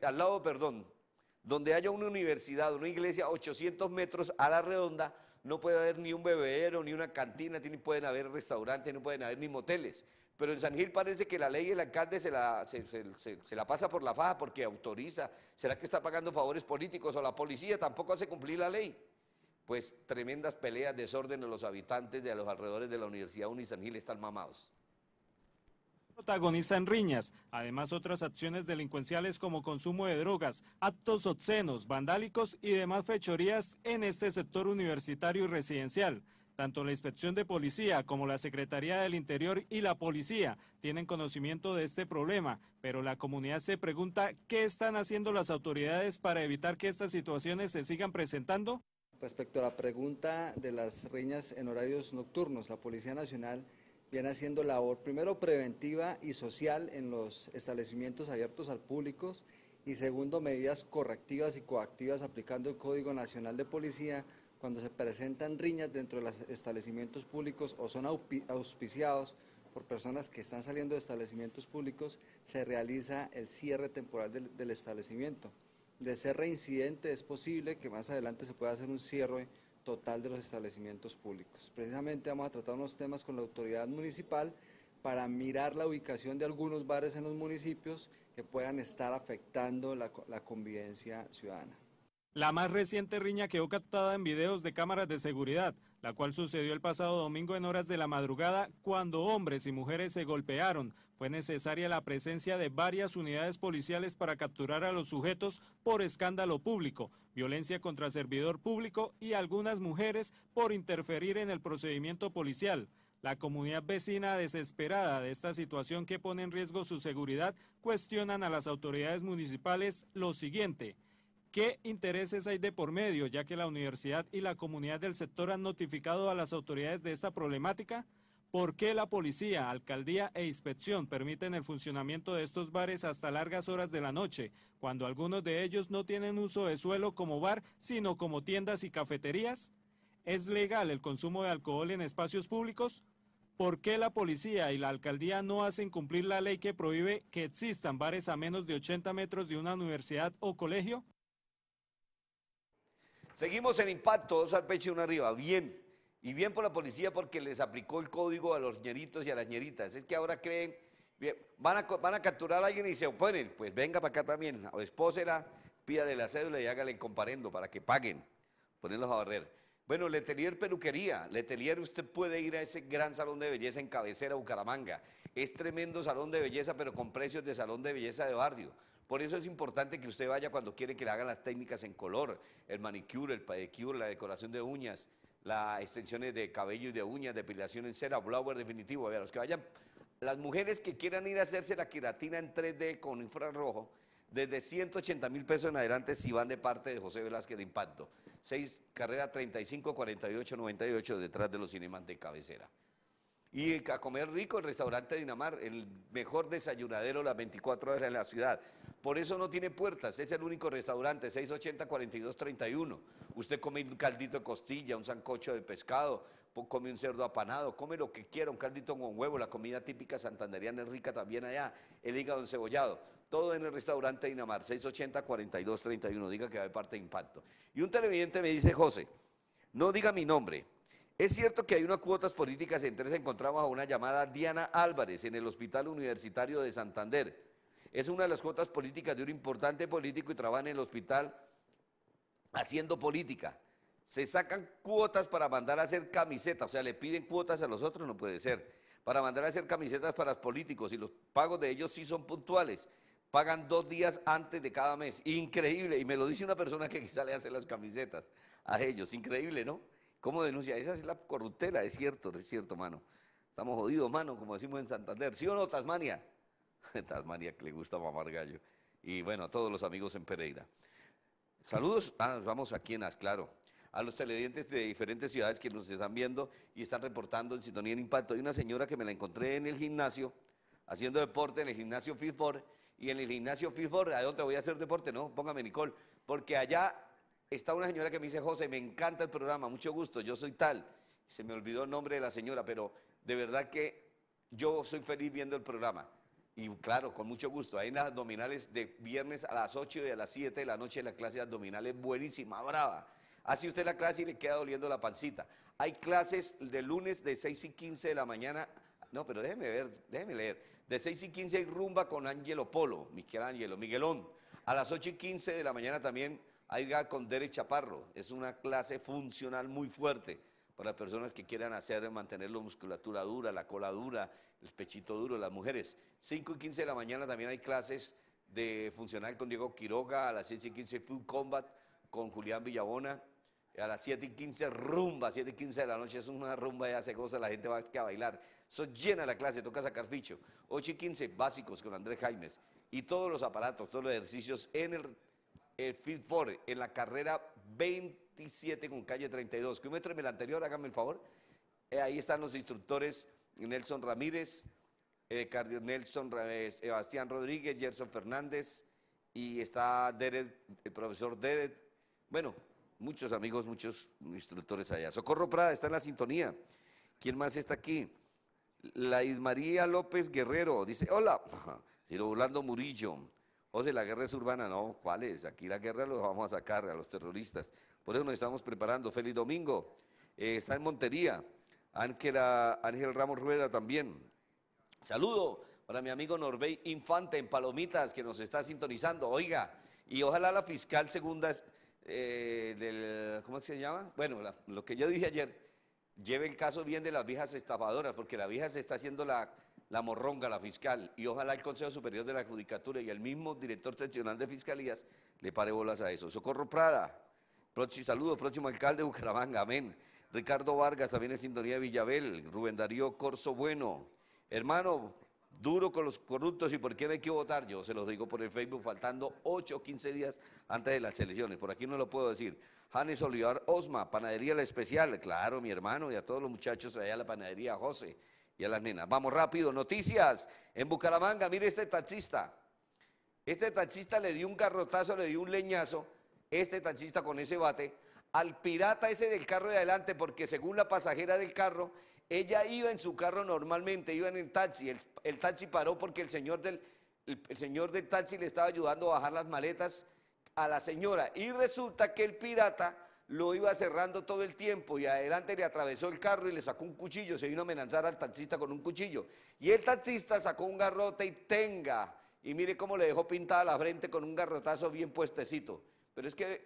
donde haya una universidad, una iglesia, 800 metros a la redonda, no puede haber ni un bebedero, ni una cantina, ni pueden haber restaurantes, no pueden haber ni moteles. Pero en San Gil parece que la ley el alcalde se la pasa por la faja porque autoriza. ¿Será que está pagando favores políticos o la policía tampoco hace cumplir la ley? Pues tremendas peleas, desorden de los habitantes de los alrededores de la Universidad San Gil están mamados. Protagonizan riñas, además otras acciones delincuenciales como consumo de drogas, actos obscenos, vandálicos y demás fechorías en este sector universitario y residencial. Tanto la Inspección de Policía como la Secretaría del Interior y la Policía tienen conocimiento de este problema, pero la comunidad se pregunta qué están haciendo las autoridades para evitar que estas situaciones se sigan presentando. Respecto a la pregunta de las riñas en horarios nocturnos, la Policía Nacional viene haciendo labor primero preventiva y social en los establecimientos abiertos al público y segundo medidas correctivas y coactivas aplicando el Código Nacional de Policía cuando se presentan riñas dentro de los establecimientos públicos o son auspiciados por personas que están saliendo de establecimientos públicos, se realiza el cierre temporal del establecimiento. De ser reincidente es posible que más adelante se pueda hacer un cierre total de los establecimientos públicos. Precisamente vamos a tratar unos temas con la autoridad municipal para mirar la ubicación de algunos bares en los municipios que puedan estar afectando la convivencia ciudadana. La más reciente riña quedó captada en videos de cámaras de seguridad, la cual sucedió el pasado domingo en horas de la madrugada cuando hombres y mujeres se golpearon. Fue necesaria la presencia de varias unidades policiales para capturar a los sujetos por escándalo público, violencia contra servidor público y algunas mujeres por interferir en el procedimiento policial. La comunidad vecina, desesperada de esta situación que pone en riesgo su seguridad, cuestionan a las autoridades municipales lo siguiente: ¿qué intereses hay de por medio, ya que la universidad y la comunidad del sector han notificado a las autoridades de esta problemática? ¿Por qué la policía, alcaldía e inspección permiten el funcionamiento de estos bares hasta largas horas de la noche, cuando algunos de ellos no tienen uso de suelo como bar, sino como tiendas y cafeterías? ¿Es legal el consumo de alcohol en espacios públicos? ¿Por qué la policía y la alcaldía no hacen cumplir la ley que prohíbe que existan bares a menos de 80 metros de una universidad o colegio? Seguimos en Impacto, 2 al pecho y 1 arriba, bien. Y bien por la policía porque les aplicó el código a los ñeritos y a las ñeritas. Es que ahora creen, van a capturar a alguien y se oponen. Pues venga para acá también, o espósela, pídale la cédula y hágale el comparendo para que paguen, ponerlos a barrer. Bueno, Letelier Peluquería. Letelier, usted puede ir a ese gran salón de belleza en Cabecera, Bucaramanga. Es tremendo salón de belleza, pero con precios de salón de belleza de barrio. Por eso es importante que usted vaya cuando quiere que le hagan las técnicas en color, el manicure, el pedicure, la decoración de uñas, las extensiones de cabello y de uñas, depilación en cera, blower definitivo. A ver, los que vayan, las mujeres que quieran ir a hacerse la queratina en 3D con infrarrojo, desde 180.000 pesos en adelante si van de parte de José Velázquez de Impacto. 6 carrera 35 48 98 detrás de los cinemas de Cabecera. Y a comer rico el restaurante Dinamar, el mejor desayunadero las 24 horas en la ciudad. Por eso no tiene puertas, es el único restaurante, 680-4231. Usted come un caldito de costilla, un sancocho de pescado, come un cerdo apanado, come lo que quiera, un caldito con huevo, la comida típica santandereana es rica también allá, el hígado encebollado. Todo en el restaurante Dinamar, 680-4231, diga que va de parte de Impacto. Y un televidente me dice, José, no diga mi nombre. Es cierto que hay unas cuotas políticas, entre esas encontramos a una llamada Diana Álvarez en el Hospital Universitario de Santander. Es una de las cuotas políticas de un importante político y trabaja en el hospital haciendo política. Se sacan cuotas para mandar a hacer camisetas, o sea, le piden cuotas a los otros, no puede ser, para mandar a hacer camisetas para los políticos y los pagos de ellos sí son puntuales. Pagan 2 días antes de cada mes. Increíble, y me lo dice una persona que sale a hacer las camisetas a ellos, increíble, ¿no? ¿Cómo denuncia? Esa es la corruptela, es cierto, mano. Estamos jodidos, mano, como decimos en Santander. ¿Sí o no, Tasmania? Tasmania, que le gusta mamar gallo. Y bueno, a todos los amigos en Pereira. Saludos, vamos aquí en claro, a los televidentes de diferentes ciudades que nos están viendo y están reportando en sintonía en Impacto. Hay una señora que me la encontré en el gimnasio, haciendo deporte en el gimnasio Fitfor, y en el gimnasio Fitfor, ¿a dónde voy a hacer deporte? No, póngame Nicole, porque allá está una señora que me dice, José, me encanta el programa, mucho gusto, yo soy tal. Se me olvidó el nombre de la señora, pero de verdad que yo soy feliz viendo el programa. Y claro, con mucho gusto. Hay las abdominales de viernes a las 8 y a las 7 de la noche, la clase de abdominales buenísima, brava. Hace usted la clase y le queda doliendo la pancita. Hay clases de lunes de 6:15 de la mañana. No, pero déjeme leer. De 6:15 hay rumba con Angelo Polo, Miguelón. A las 8:15 de la mañana también hay con Derek Chaparro. Es una clase funcional muy fuerte para personas que quieran mantener la musculatura dura, la cola dura, el pechito duro, las mujeres. 5:15 de la mañana también hay clases de funcional con Diego Quiroga, a las 6:15 Full Combat con Julián Villabona, a las 7:15 rumba, 7:15 de la noche es una rumba, ya se goza, la gente va a bailar. Eso llena la clase, toca sacar ficho. 8:15 básicos con Andrés Jaimes y todos los aparatos, todos los ejercicios en el Fit 4, en la carrera 27 con calle 32. Que muéstrame el anterior, hágame el favor. Ahí están los instructores Nelson Ramírez, Sebastián Rodríguez, Gerson Fernández, y está Derek, el profesor Derek. Bueno, muchos amigos, muchos instructores allá. Socorro Prada está en la sintonía. ¿Quién más está aquí? La Ismaría López Guerrero dice, hola. Y Orlando Murillo. José, la guerra es urbana. No, ¿cuál es? Aquí la guerra los vamos a sacar a los terroristas. Por eso nos estamos preparando. Feliz domingo. Está en Montería. Ángel Ramos Rueda también. Saludo para mi amigo Norbey Infante en Palomitas, que nos está sintonizando. Oiga, y ojalá la fiscal segunda ¿cómo es que se llama? Bueno, lo que yo dije ayer, lleve el caso bien de las viejas estafadoras, porque la vieja se está haciendo la morronga, la fiscal, y ojalá el Consejo Superior de la Judicatura y el mismo director seccional de Fiscalías le pare bolas a eso. Socorro Prada, saludos, próximo alcalde de Bucaramanga, amén. Ricardo Vargas, también en sintonía de Villabel. Rubén Darío Corso Bueno. Hermano, duro con los corruptos, ¿y por qué no hay que votar? Yo se los digo por el Facebook, faltando 8 o 15 días antes de las elecciones. Por aquí no lo puedo decir. Janes Olivar Osma, Panadería La Especial. Claro, mi hermano, y a todos los muchachos allá en la Panadería José. y a las nenas. Vamos rápido, noticias. En Bucaramanga, mire este taxista. Este taxista le dio un garrotazo, le dio un leñazo, este taxista con ese bate, al pirata ese del carro de adelante, porque según la pasajera del carro, ella iba en su carro normalmente, iba en el taxi. El taxi paró porque el señor del taxi le estaba ayudando a bajar las maletas a la señora. Y resulta que el pirata lo iba cerrando todo el tiempo y adelante le atravesó el carro y le sacó un cuchillo, se vino a amenazar al taxista con un cuchillo. Y el taxista sacó un garrote y tenga, y mire cómo le dejó pintada la frente con un garrotazo bien puestecito. Pero es que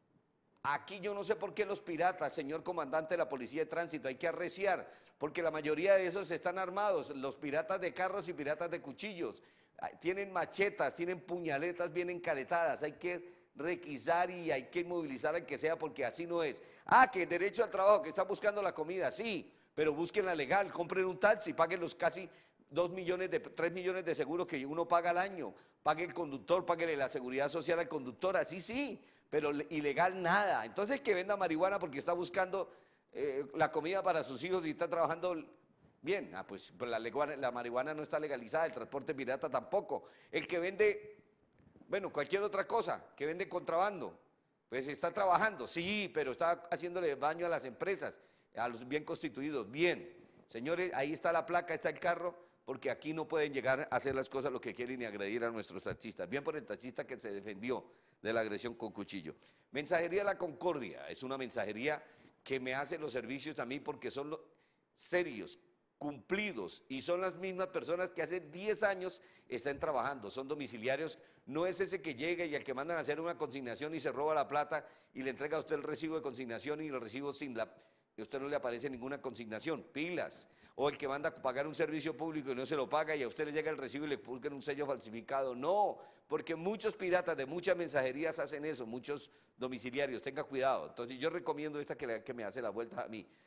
aquí yo no sé por qué los piratas, señor comandante de la Policía de Tránsito, hay que arreciar, porque la mayoría de esos están armados, los piratas de carros y piratas de cuchillos, tienen machetas, tienen puñaletas bien encaletadas, hay que requisar y hay que movilizar al que sea porque así no es. Ah, que el derecho al trabajo, que están buscando la comida, sí, pero busquen la legal, compren un taxi, paguen los casi 3 millones de seguros que uno paga al año, pague el conductor, páguele la seguridad social al conductor, así sí, pero ilegal nada. Entonces que venda marihuana porque está buscando la comida para sus hijos y está trabajando bien, pues la marihuana no está legalizada, el transporte pirata tampoco. El que vende, bueno, cualquier otra cosa, que vende contrabando, pues está trabajando, sí, pero está haciéndole daño a las empresas, a los bien constituidos, bien. Señores, ahí está la placa, está el carro, porque aquí no pueden llegar a hacer las cosas lo que quieren y agredir a nuestros taxistas. Bien por el taxista que se defendió de la agresión con cuchillo. Mensajería La Concordia, es una mensajería que me hace los servicios a mí porque son serios, cumplidos, y son las mismas personas que hace 10 años están trabajando, son domiciliarios, no es ese que llega y al que mandan a hacer una consignación y se roba la plata y le entrega a usted el recibo de consignación y el recibo sin la... y a usted no le aparece ninguna consignación, pilas, o el que manda a pagar un servicio público y no se lo paga y a usted le llega el recibo y le buscan un sello falsificado, no, porque muchos piratas de muchas mensajerías hacen eso, muchos domiciliarios, tenga cuidado. Entonces yo recomiendo esta que me hace la vuelta a mí,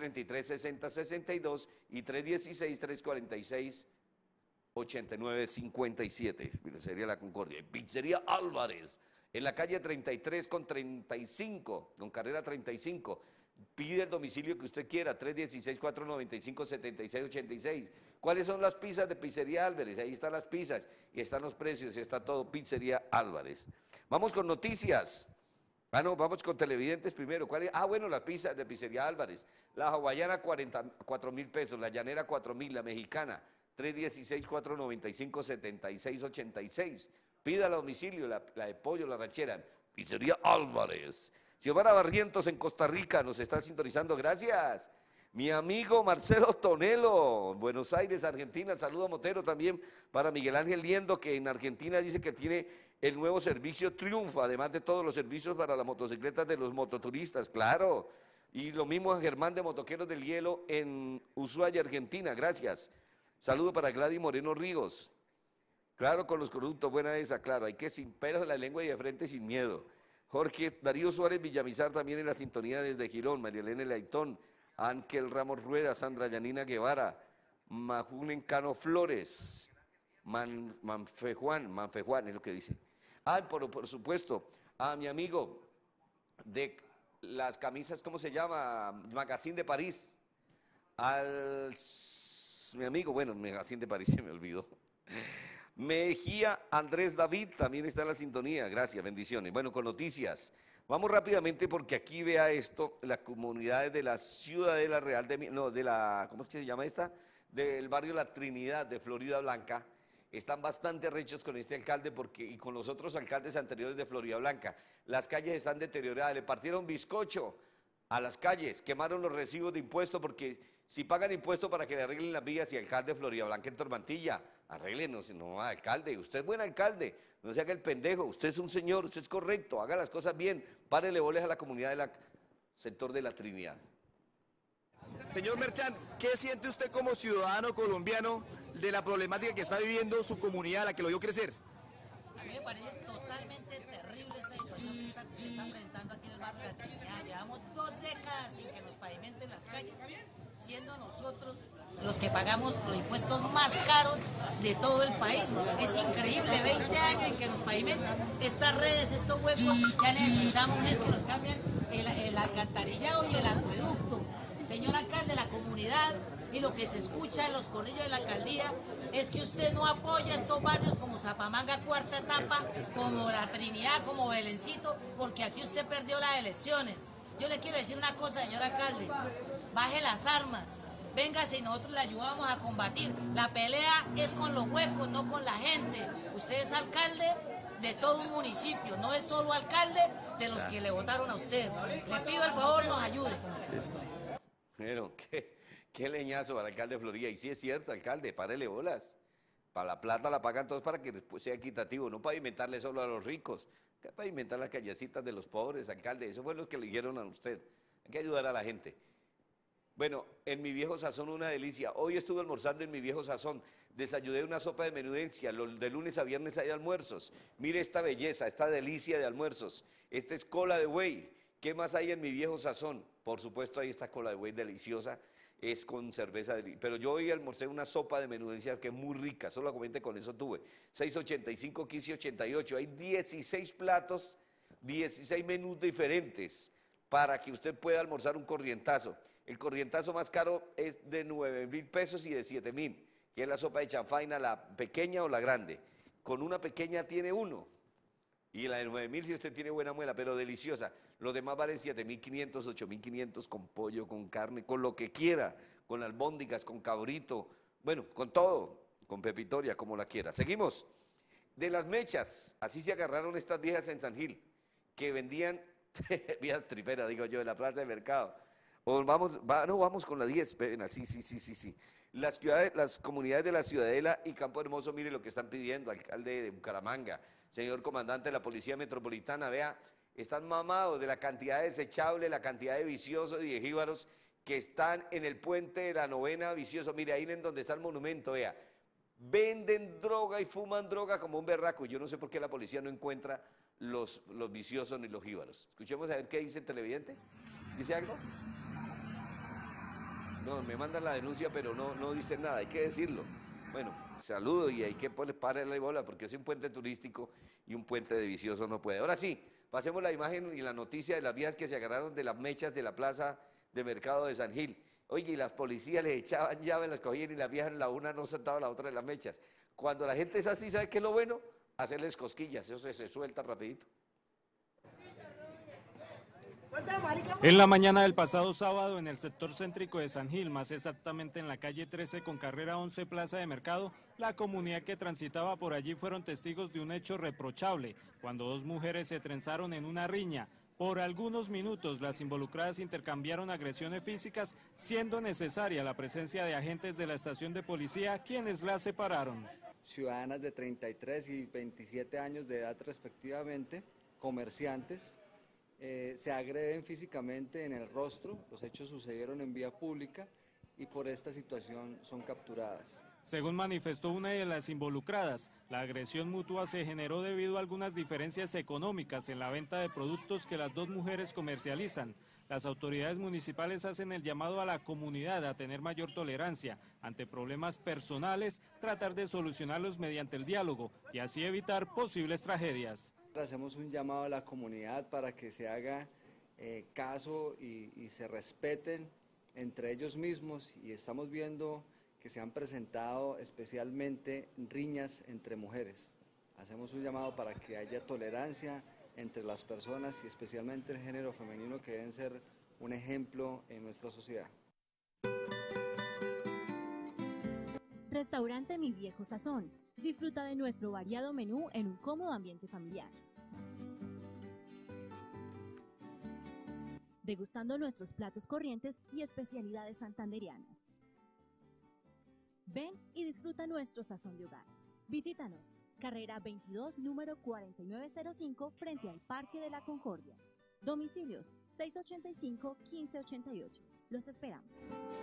633-6062 y 316-346-8957, sería La Concordia. Pizzería Álvarez, en la calle 33 con 35, con carrera 35, pide el domicilio que usted quiera, 316-495-7686. ¿Cuáles son las pizzas de Pizzería Álvarez? Ahí están las pizzas y están los precios y está todo, Pizzería Álvarez. Vamos con noticias. Ah, no, vamos con televidentes primero. ¿Cuál es? Ah, bueno, las pizzas de Pizzería Álvarez. La hawaiana, 4.000 pesos, la llanera, 4.000, la mexicana, 316-495-7686. Pida el domicilio, la de pollo, la ranchera, Pizzería Álvarez. Xiomara Barrientos en Costa Rica nos está sintonizando, gracias. Mi amigo Marcelo Tonelo, Buenos Aires, Argentina, saludo a Motero también para Miguel Ángel Liendo, que en Argentina dice que tiene el nuevo servicio Triunfa, además de todos los servicios para las motocicletas de los mototuristas, claro. Y lo mismo a Germán de Motoqueros del Hielo en Ushuaia, Argentina, gracias. Saludo para Gladys Moreno Ríos. Claro, con los corruptos, buena esa, claro, hay que sin pelos en la lengua y de frente sin miedo. Jorge Darío Suárez Villamizar también en la sintonía desde Girón, María Elena Leitón, Ángel Ramos Rueda, Sandra Yanina Guevara, Majunen Cano Flores, Manfejuan es lo que dice. Ah, por supuesto, a mi amigo de las camisas, ¿cómo se llama? Magazine de París. Mi amigo, bueno, Magazine de París se me olvidó. Mejía Andrés David también está en la sintonía, gracias, bendiciones. Bueno, con noticias, vamos rápidamente porque aquí vea esto, las comunidades de la Ciudadela Real, ¿cómo se llama esta? Del barrio La Trinidad de Florida Blanca, están bastante rechos con este alcalde y con los otros alcaldes anteriores de Florida Blanca. Las calles están deterioradas, le partieron bizcocho a las calles, quemaron los recibos de impuestos porque si pagan impuestos para que le arreglen las vías y alcalde de Florida Blanca en Tormantilla, arréglenos, no, alcalde, usted es buen alcalde, no se haga el pendejo, usted es un señor, usted es correcto, haga las cosas bien, párele boles a la comunidad del sector de La Trinidad. Señor Merchan, ¿qué siente usted como ciudadano colombiano de la problemática que está viviendo su comunidad, la que lo vio crecer? A mí me parece totalmente terrible esta situación que se está enfrentando aquí en el barrio de La Trinidad. Llevamos 2 décadas sin que nos pavimenten las calles, siendo nosotros los que pagamos los impuestos más caros de todo el país. Es increíble, 20 años en que nos pavimentan estas redes, estos huecos, ya necesitamos es que nos cambien el alcantarillado y el acueducto. Señor alcalde, la comunidad y lo que se escucha en los corrillos de la alcaldía es que usted no apoya estos barrios como Zapamanga cuarta etapa, como La Trinidad, como Belencito, porque aquí usted perdió las elecciones. Yo le quiero decir una cosa, señor alcalde, baje las armas, véngase y nosotros le ayudamos a combatir. La pelea es con los huecos, no con la gente. Usted es alcalde de todo un municipio, no es solo alcalde de los que le votaron a usted. Le pido el favor, nos ayude. Pero, qué leñazo para el alcalde de Florida. Y sí es cierto, alcalde, párele bolas. Para la plata la pagan todos para que después sea equitativo, no para inventarle solo a los ricos. ¿Qué para inventar las callecitas de los pobres, alcalde? Eso fue lo que le dijeron a usted. Hay que ayudar a la gente. Bueno, en mi viejo sazón una delicia. Hoy estuve almorzando en mi viejo sazón. Desayuné una sopa de menudencia. De lunes a viernes hay almuerzos. Mire esta belleza, esta delicia de almuerzos. Esta es cola de buey. ¿Qué más hay en mi viejo sazón? Por supuesto, ahí está cola de buey deliciosa. Es con cerveza, pero yo hoy almorcé una sopa de menudencia que es muy rica, solamente con eso tuve. 6.85, 15.88. Hay 16 platos, 16 menús diferentes para que usted pueda almorzar un corrientazo. El corrientazo más caro es de 9.000 pesos y de 7.000, que es la sopa de chanfaina, la pequeña o la grande. Con una pequeña tiene uno, y la de 9.000 si usted tiene buena muela, pero deliciosa. Los demás valen 7.500, 8.500 con pollo, con carne, con lo que quiera, con albóndigas, con cabrito, bueno, con todo, con pepitoria, como la quiera. Seguimos. De las mechas, así se agarraron estas viejas en San Gil, que vendían, viejas triperas, digo yo, de la plaza de mercado. O vamos con la 10, sí. Las comunidades de la Ciudadela y Campo Hermoso, mire lo que están pidiendo, alcalde de Bucaramanga, señor comandante de la Policía Metropolitana, vea, están mamados de la cantidad de desechables, la cantidad de viciosos y de jíbaros que están en el puente de la Novena vicioso. Mire, ahí en donde está el monumento, vea, venden droga y fuman droga como un berraco. Yo no sé por qué la policía no encuentra los viciosos ni los jíbaros. Escuchemos a ver qué dice el televidente. ¿Dice algo? No, me mandan la denuncia, pero no dicen nada, hay que decirlo. Bueno, saludo y hay que pararle la bola porque es un puente turístico y un puente de viciosos no puede. Ahora sí, pasemos la imagen y la noticia de las viejas que se agarraron de las mechas de la plaza de mercado de San Gil. Oye, y las policías les echaban llaves, las cogían y las viejas la una no saltaba la otra de las mechas. Cuando la gente es así, ¿sabe qué es lo bueno? Hacerles cosquillas, eso se suelta rapidito. En la mañana del pasado sábado, en el sector céntrico de San Gil, más exactamente en la calle 13 con carrera 11 Plaza de Mercado, la comunidad que transitaba por allí fueron testigos de un hecho reprochable, cuando dos mujeres se trenzaron en una riña. Por algunos minutos las involucradas intercambiaron agresiones físicas, siendo necesaria la presencia de agentes de la estación de policía, quienes las separaron. Ciudadanas de 33 y 27 años de edad respectivamente, comerciantes, se agreden físicamente en el rostro. Los hechos sucedieron en vía pública y por esta situación son capturadas. Según manifestó una de las involucradas, la agresión mutua se generó debido a algunas diferencias económicas en la venta de productos que las dos mujeres comercializan. Las autoridades municipales hacen el llamado a la comunidad a tener mayor tolerancia ante problemas personales, tratar de solucionarlos mediante el diálogo y así evitar posibles tragedias. Hacemos un llamado a la comunidad para que se haga caso y se respeten entre ellos mismos, y estamos viendo que se han presentado especialmente riñas entre mujeres. Hacemos un llamado para que haya tolerancia entre las personas y especialmente el género femenino, que deben ser un ejemplo en nuestra sociedad. Restaurante Mi Viejo Sazón. Disfruta de nuestro variado menú en un cómodo ambiente familiar. Degustando nuestros platos corrientes y especialidades santandereanas. Ven y disfruta nuestro sazón de hogar. Visítanos, carrera 22, número 4905, frente al Parque de la Concordia. Domicilios 685-1588. Los esperamos.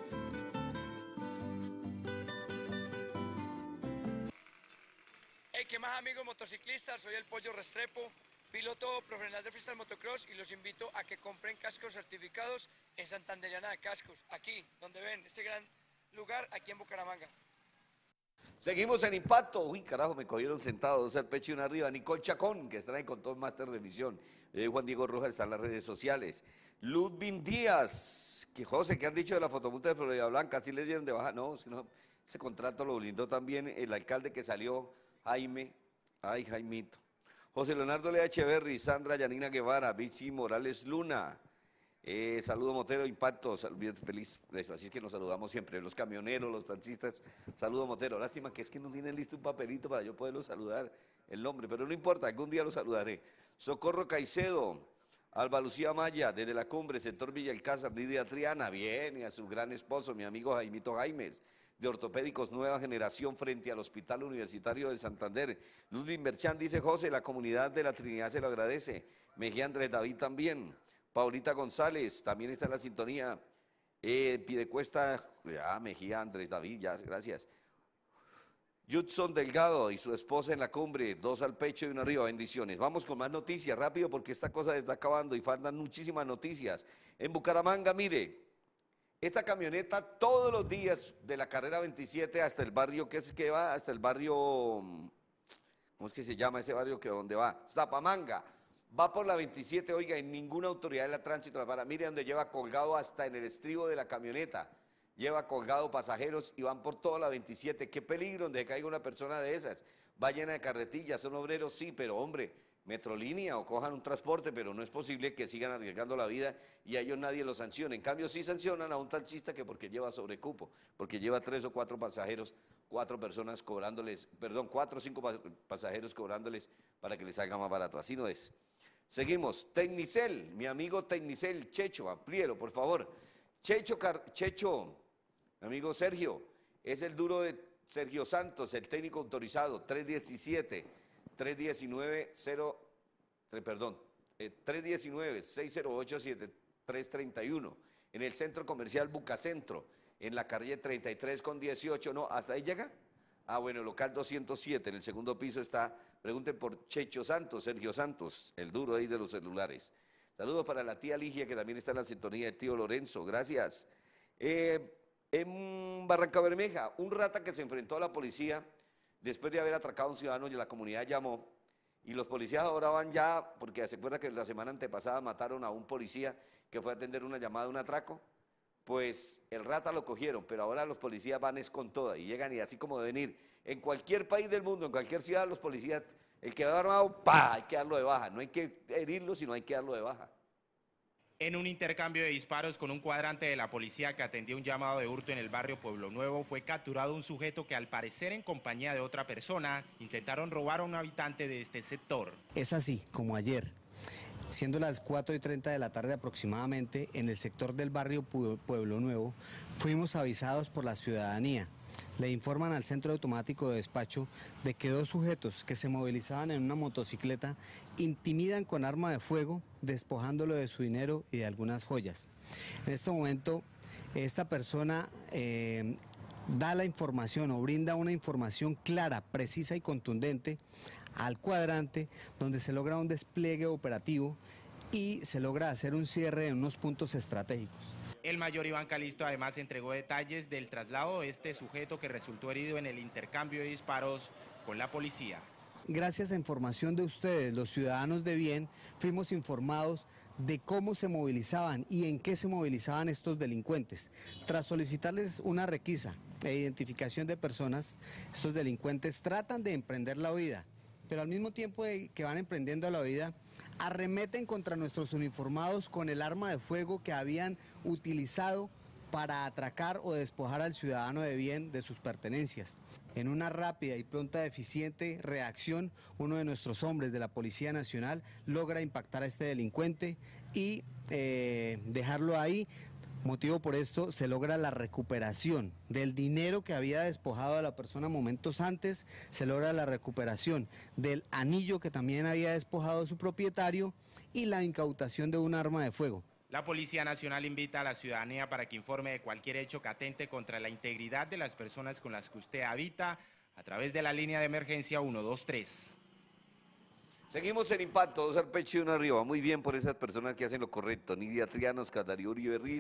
Hey, ¿qué más, amigos motociclistas? Soy el Pollo Restrepo, piloto profesional de freestyle motocross, y los invito a que compren cascos certificados en Santanderiana de Cascos, aquí donde ven este gran lugar, aquí en Bucaramanga. Seguimos en Impacto. Uy, carajo, me cogieron sentado, dos al pecho y una arriba. Nicole Chacón, que está en Control Master de Visión. Juan Diego Rojas está en las redes sociales. Ludwin Díaz, que José, ¿qué han dicho de la fotomulta de Florida Blanca? ¿Sí le dieron de baja? No, si no, ese contrato lo blindó también el alcalde que salió, Jaime. Ay, Jaimito. José Leonardo Lea Echeverri, Sandra Yanina Guevara, Vichy Morales Luna. Saludo Motero, Impacto, feliz, así es que nos saludamos siempre, los camioneros, los taxistas, saludo Motero, lástima que es que no tienen listo un papelito para yo poderlo saludar el nombre, pero no importa, algún día lo saludaré. Socorro Caicedo, Alba Lucía Maya, desde la cumbre, sector Villa Alcázar, Lidia Triana, bien, y a su gran esposo, mi amigo Jaimito Jaimes, de Ortopédicos Nueva Generación frente al Hospital Universitario de Santander. Ludwig Merchán dice, José, la comunidad de la Trinidad se lo agradece, Mejía Andrés David también. Paulita González, también está en la sintonía. Piedecuesta, Mejía, Andrés David, ya, gracias. Judson Delgado y su esposa en la cumbre, dos al pecho y uno arriba, bendiciones. Vamos con más noticias, rápido, porque esta cosa se está acabando y faltan muchísimas noticias. En Bucaramanga, mire, esta camioneta todos los días de la carrera 27 hasta el barrio, ¿qué es que va? Hasta el barrio, ¿cómo es que se llama ese barrio que dónde va? Zapamanga. Va por la 27, oiga, en ninguna autoridad de la tránsito la para. Mire donde lleva colgado hasta en el estribo de la camioneta. Lleva colgado pasajeros y van por toda la 27. Qué peligro donde caiga una persona de esas. Va llena de carretillas, son obreros, sí, pero hombre, Metrolínea o cojan un transporte, pero no es posible que sigan arriesgando la vida y a ellos nadie los sancione. En cambio, sí sancionan a un taxista que porque lleva sobrecupo, porque lleva 3 o 4 pasajeros, 4 personas cobrándoles, perdón, 4 o 5 pasajeros cobrándoles para que les salga más barato. Así no es. Seguimos, Tecnicel, mi amigo Tecnicel, Checho, amplíelo, por favor. Checho, mi amigo Sergio, es el duro de Sergio Santos, el técnico autorizado, 319-608-7331, en el centro comercial Bucacentro, en la calle 33 con 18, ¿no? ¿Hasta ahí llega? Ah, bueno, local 207, en el segundo piso está, pregunten por Checho Santos, Sergio Santos, el duro ahí de los celulares. Saludos para la tía Ligia, que también está en la sintonía, el tío Lorenzo, gracias. En Barranca Bermeja, un rata que se enfrentó a la policía después de haber atracado a un ciudadano y la comunidad llamó, y los policías ahora van ya, porque se acuerda que la semana antepasada mataron a un policía que fue a atender una llamada de un atraco. Pues el rata lo cogieron, pero ahora los policías van es con toda y llegan y así como deben ir. En cualquier país del mundo, en cualquier ciudad, los policías, el que va armado, ¡pah!, hay que darlo de baja. No hay que herirlo, sino hay que darlo de baja. En un intercambio de disparos con un cuadrante de la policía que atendía un llamado de hurto en el barrio Pueblo Nuevo, fue capturado un sujeto que al parecer en compañía de otra persona intentaron robar a un habitante de este sector. Es así, como ayer. Siendo las 4:30 de la tarde aproximadamente, en el sector del barrio Pueblo Nuevo, fuimos avisados por la ciudadanía. Le informan al centro automático de despacho de que 2 sujetos que se movilizaban en una motocicleta intimidan con arma de fuego, despojándolo de su dinero y de algunas joyas. En este momento, esta persona da la información o brinda una información clara, precisa y contundente al cuadrante, donde se logra un despliegue operativo y se logra hacer un cierre en unos puntos estratégicos. El mayor Iván Calisto además entregó detalles del traslado de este sujeto que resultó herido en el intercambio de disparos con la policía. Gracias a información de ustedes, los ciudadanos de bien, fuimos informados de cómo se movilizaban y en qué se movilizaban estos delincuentes. Tras solicitarles una requisa e identificación de personas, estos delincuentes tratan de emprender la huida, pero al mismo tiempo que van emprendiendo la huida, arremeten contra nuestros uniformados con el arma de fuego que habían utilizado para atracar o despojar al ciudadano de bien de sus pertenencias. En una rápida y pronta eficiente reacción, uno de nuestros hombres de la Policía Nacional logra impactar a este delincuente y dejarlo ahí. Motivo por esto, se logra la recuperación del dinero que había despojado a la persona momentos antes, se logra la recuperación del anillo que también había despojado a su propietario y la incautación de un arma de fuego. La Policía Nacional invita a la ciudadanía para que informe de cualquier hecho que atente contra la integridad de las personas con las que usted habita a través de la línea de emergencia 123. Seguimos en Impacto, 2 al pecho y 1 arriba. Muy bien por esas personas que hacen lo correcto. Nidia Trianos, Catarí Uribe Riz,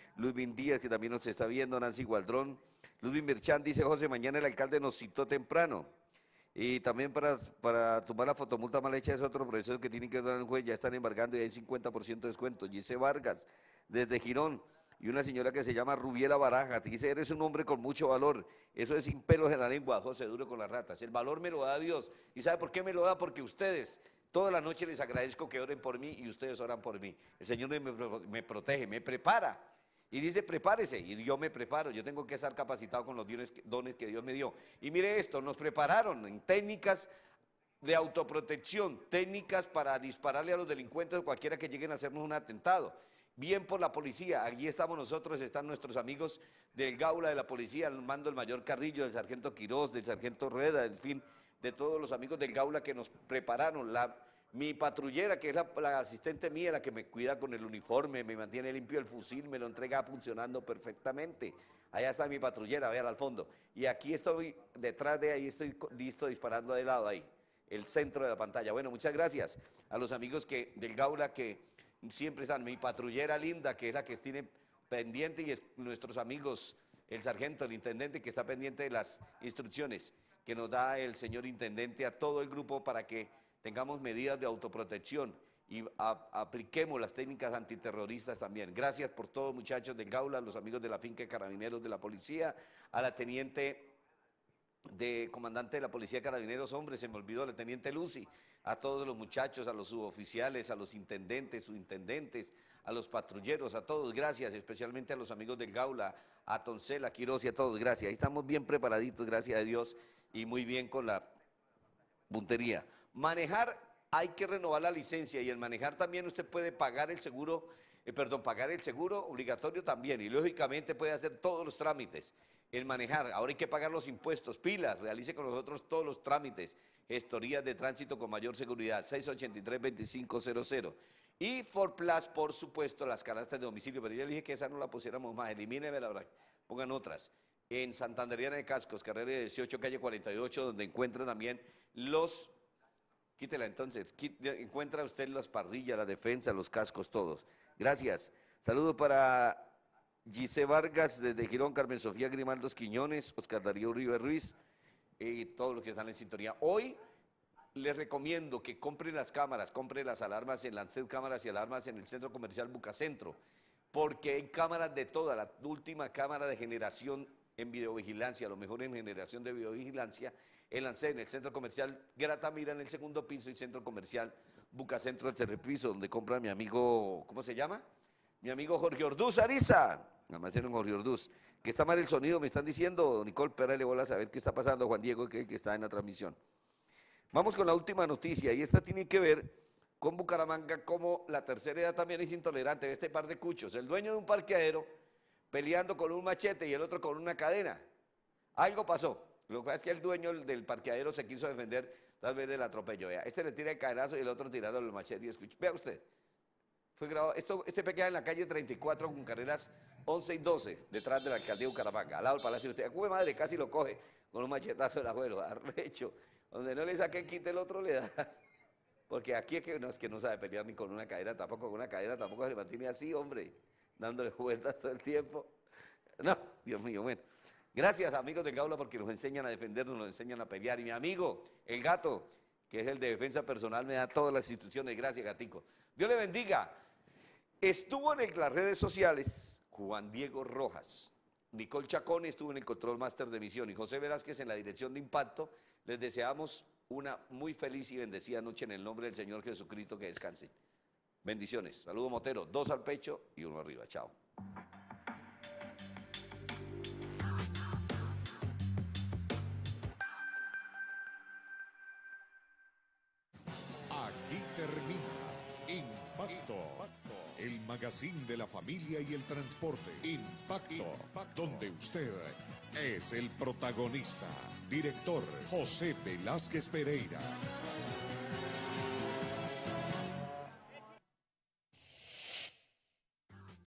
Ludwin Díaz, que también nos está viendo, Nancy Gualdrón. Ludwin Merchán dice, José, mañana el alcalde nos citó temprano. Y también para tomar la fotomulta mal hecha es otro proceso que tienen que dar al juez, ya están embargando y hay 50% de descuento. Gise Vargas, desde Girón, y una señora que se llama Rubiela Baraja, dice, eres un hombre con mucho valor, eso es sin pelos en la lengua, José, duro con las ratas. El valor me lo da Dios, ¿y sabe por qué me lo da? Porque ustedes, toda la noche les agradezco que oren por mí y ustedes oran por mí. El Señor me protege, me prepara. Y dice, prepárese, y yo me preparo, yo tengo que estar capacitado con los dones que Dios me dio. Y mire esto, nos prepararon en técnicas de autoprotección, técnicas para dispararle a los delincuentes o cualquiera que lleguen a hacernos un atentado. Bien por la policía, allí estamos nosotros, están nuestros amigos del Gaula de la policía, al mando del mayor Carrillo, del sargento Quirós, del sargento Rueda, en fin, de todos los amigos del Gaula que nos prepararon. Mi patrullera, que es la asistente mía, la que me cuida con el uniforme, me mantiene limpio el fusil, me lo entrega funcionando perfectamente. Allá está mi patrullera, vean al fondo. Y aquí estoy, detrás de ahí, estoy listo disparando de lado ahí, el centro de la pantalla. Bueno, muchas gracias a los amigos del Gaula que siempre están. Mi patrullera linda, que es la que tiene pendiente, y nuestros amigos, el sargento, el intendente, que está pendiente de las instrucciones que nos da el señor intendente a todo el grupo para que tengamos medidas de autoprotección y apliquemos las técnicas antiterroristas también. Gracias por todo, muchachos del Gaula, a los amigos de la finca de Carabineros de la Policía, a la teniente comandante de la Policía de Carabineros, hombre, se me olvidó, la teniente Lucy, a todos los muchachos, a los suboficiales, a los intendentes, subintendentes, a los patrulleros, a todos, gracias, especialmente a los amigos del Gaula, a Toncel, a Quiroz y a todos, gracias. Ahí estamos bien preparaditos, gracias a Dios, y muy bien con la puntería. Manejar, hay que renovar la licencia, y el manejar también usted puede pagar el seguro, pagar el seguro obligatorio también, y lógicamente puede hacer todos los trámites. El manejar, ahora hay que pagar los impuestos, pilas, realice con nosotros todos los trámites, gestorías de tránsito con mayor seguridad, 683-2500. Y Forplas, por supuesto, las canastas de domicilio, pero yo le dije que esa no la pusiéramos más, elimínenla, pongan otras. En Santanderiana de Cascos, carrera 18, calle 48, donde encuentran también los... Quítela entonces, encuentra usted las parrillas, la defensa, los cascos, todos. Gracias. Saludo para Gise Vargas desde Girón, Carmen Sofía Grimaldos Quiñones, Oscar Darío Uribe Ruiz y todos los que están en sintonía. Hoy les recomiendo que compren las cámaras, compren las alarmas en Lancet Cámaras y Alarmas en el Centro Comercial Bucacentro, porque hay cámaras de toda, la última cámara de generación en videovigilancia, lo mejor en generación de videovigilancia, en Lancet, en el Centro Comercial Gratamira, en el segundo piso, y Centro Comercial Bucacentro, el tercer piso, donde compra mi amigo, ¿cómo se llama? Mi amigo Jorge Orduz Ariza, almacén Jorge Orduz, que está mal el sonido, me están diciendo, Nicole, pérale bolas a ver qué está pasando, Juan Diego, que está en la transmisión. Vamos con la última noticia, y esta tiene que ver con Bucaramanga, como la tercera edad también es intolerante de este par de cuchos. El dueño de un parqueadero peleando con un machete y el otro con una cadena. Algo pasó. Lo que pasa es que el dueño del parqueadero se quiso defender tal vez del atropello. Vea, este le tira el cadenazo y el otro tirándole el machete y escucha. Vea usted. Fue grabado. Este pequeño en la calle 34 con carreras 11 y 12, detrás de la alcaldía de Bucaramanga, al lado del Palacio de usted. ¡Uy, madre! Casi lo coge con un machetazo del abuelo, arrecho. Donde no le saque quite, el otro le da. Porque aquí es que no sabe pelear ni con una cadena, tampoco con una cadena, tampoco se mantiene así, hombre, dándole vueltas todo el tiempo. No, Dios mío, bueno. Gracias, amigos del Gaula, porque nos enseñan a defendernos, nos enseñan a pelear. Y mi amigo, el gato, que es el de defensa personal, me da todas las instrucciones. Gracias, gatico. Dios le bendiga. Estuvo en las redes sociales Juan Diego Rojas. Nicole Chacón estuvo en el control máster de emisión y José Velázquez en la dirección de impacto. Les deseamos una muy feliz y bendecida noche en el nombre del Señor Jesucristo, que descansen. Bendiciones. Saludo Motero, 2 al pecho y 1 arriba. Chao. Aquí termina Impacto, el magazine de la familia y el transporte. Impacto, donde usted es el protagonista. Director José Velázquez Pereira.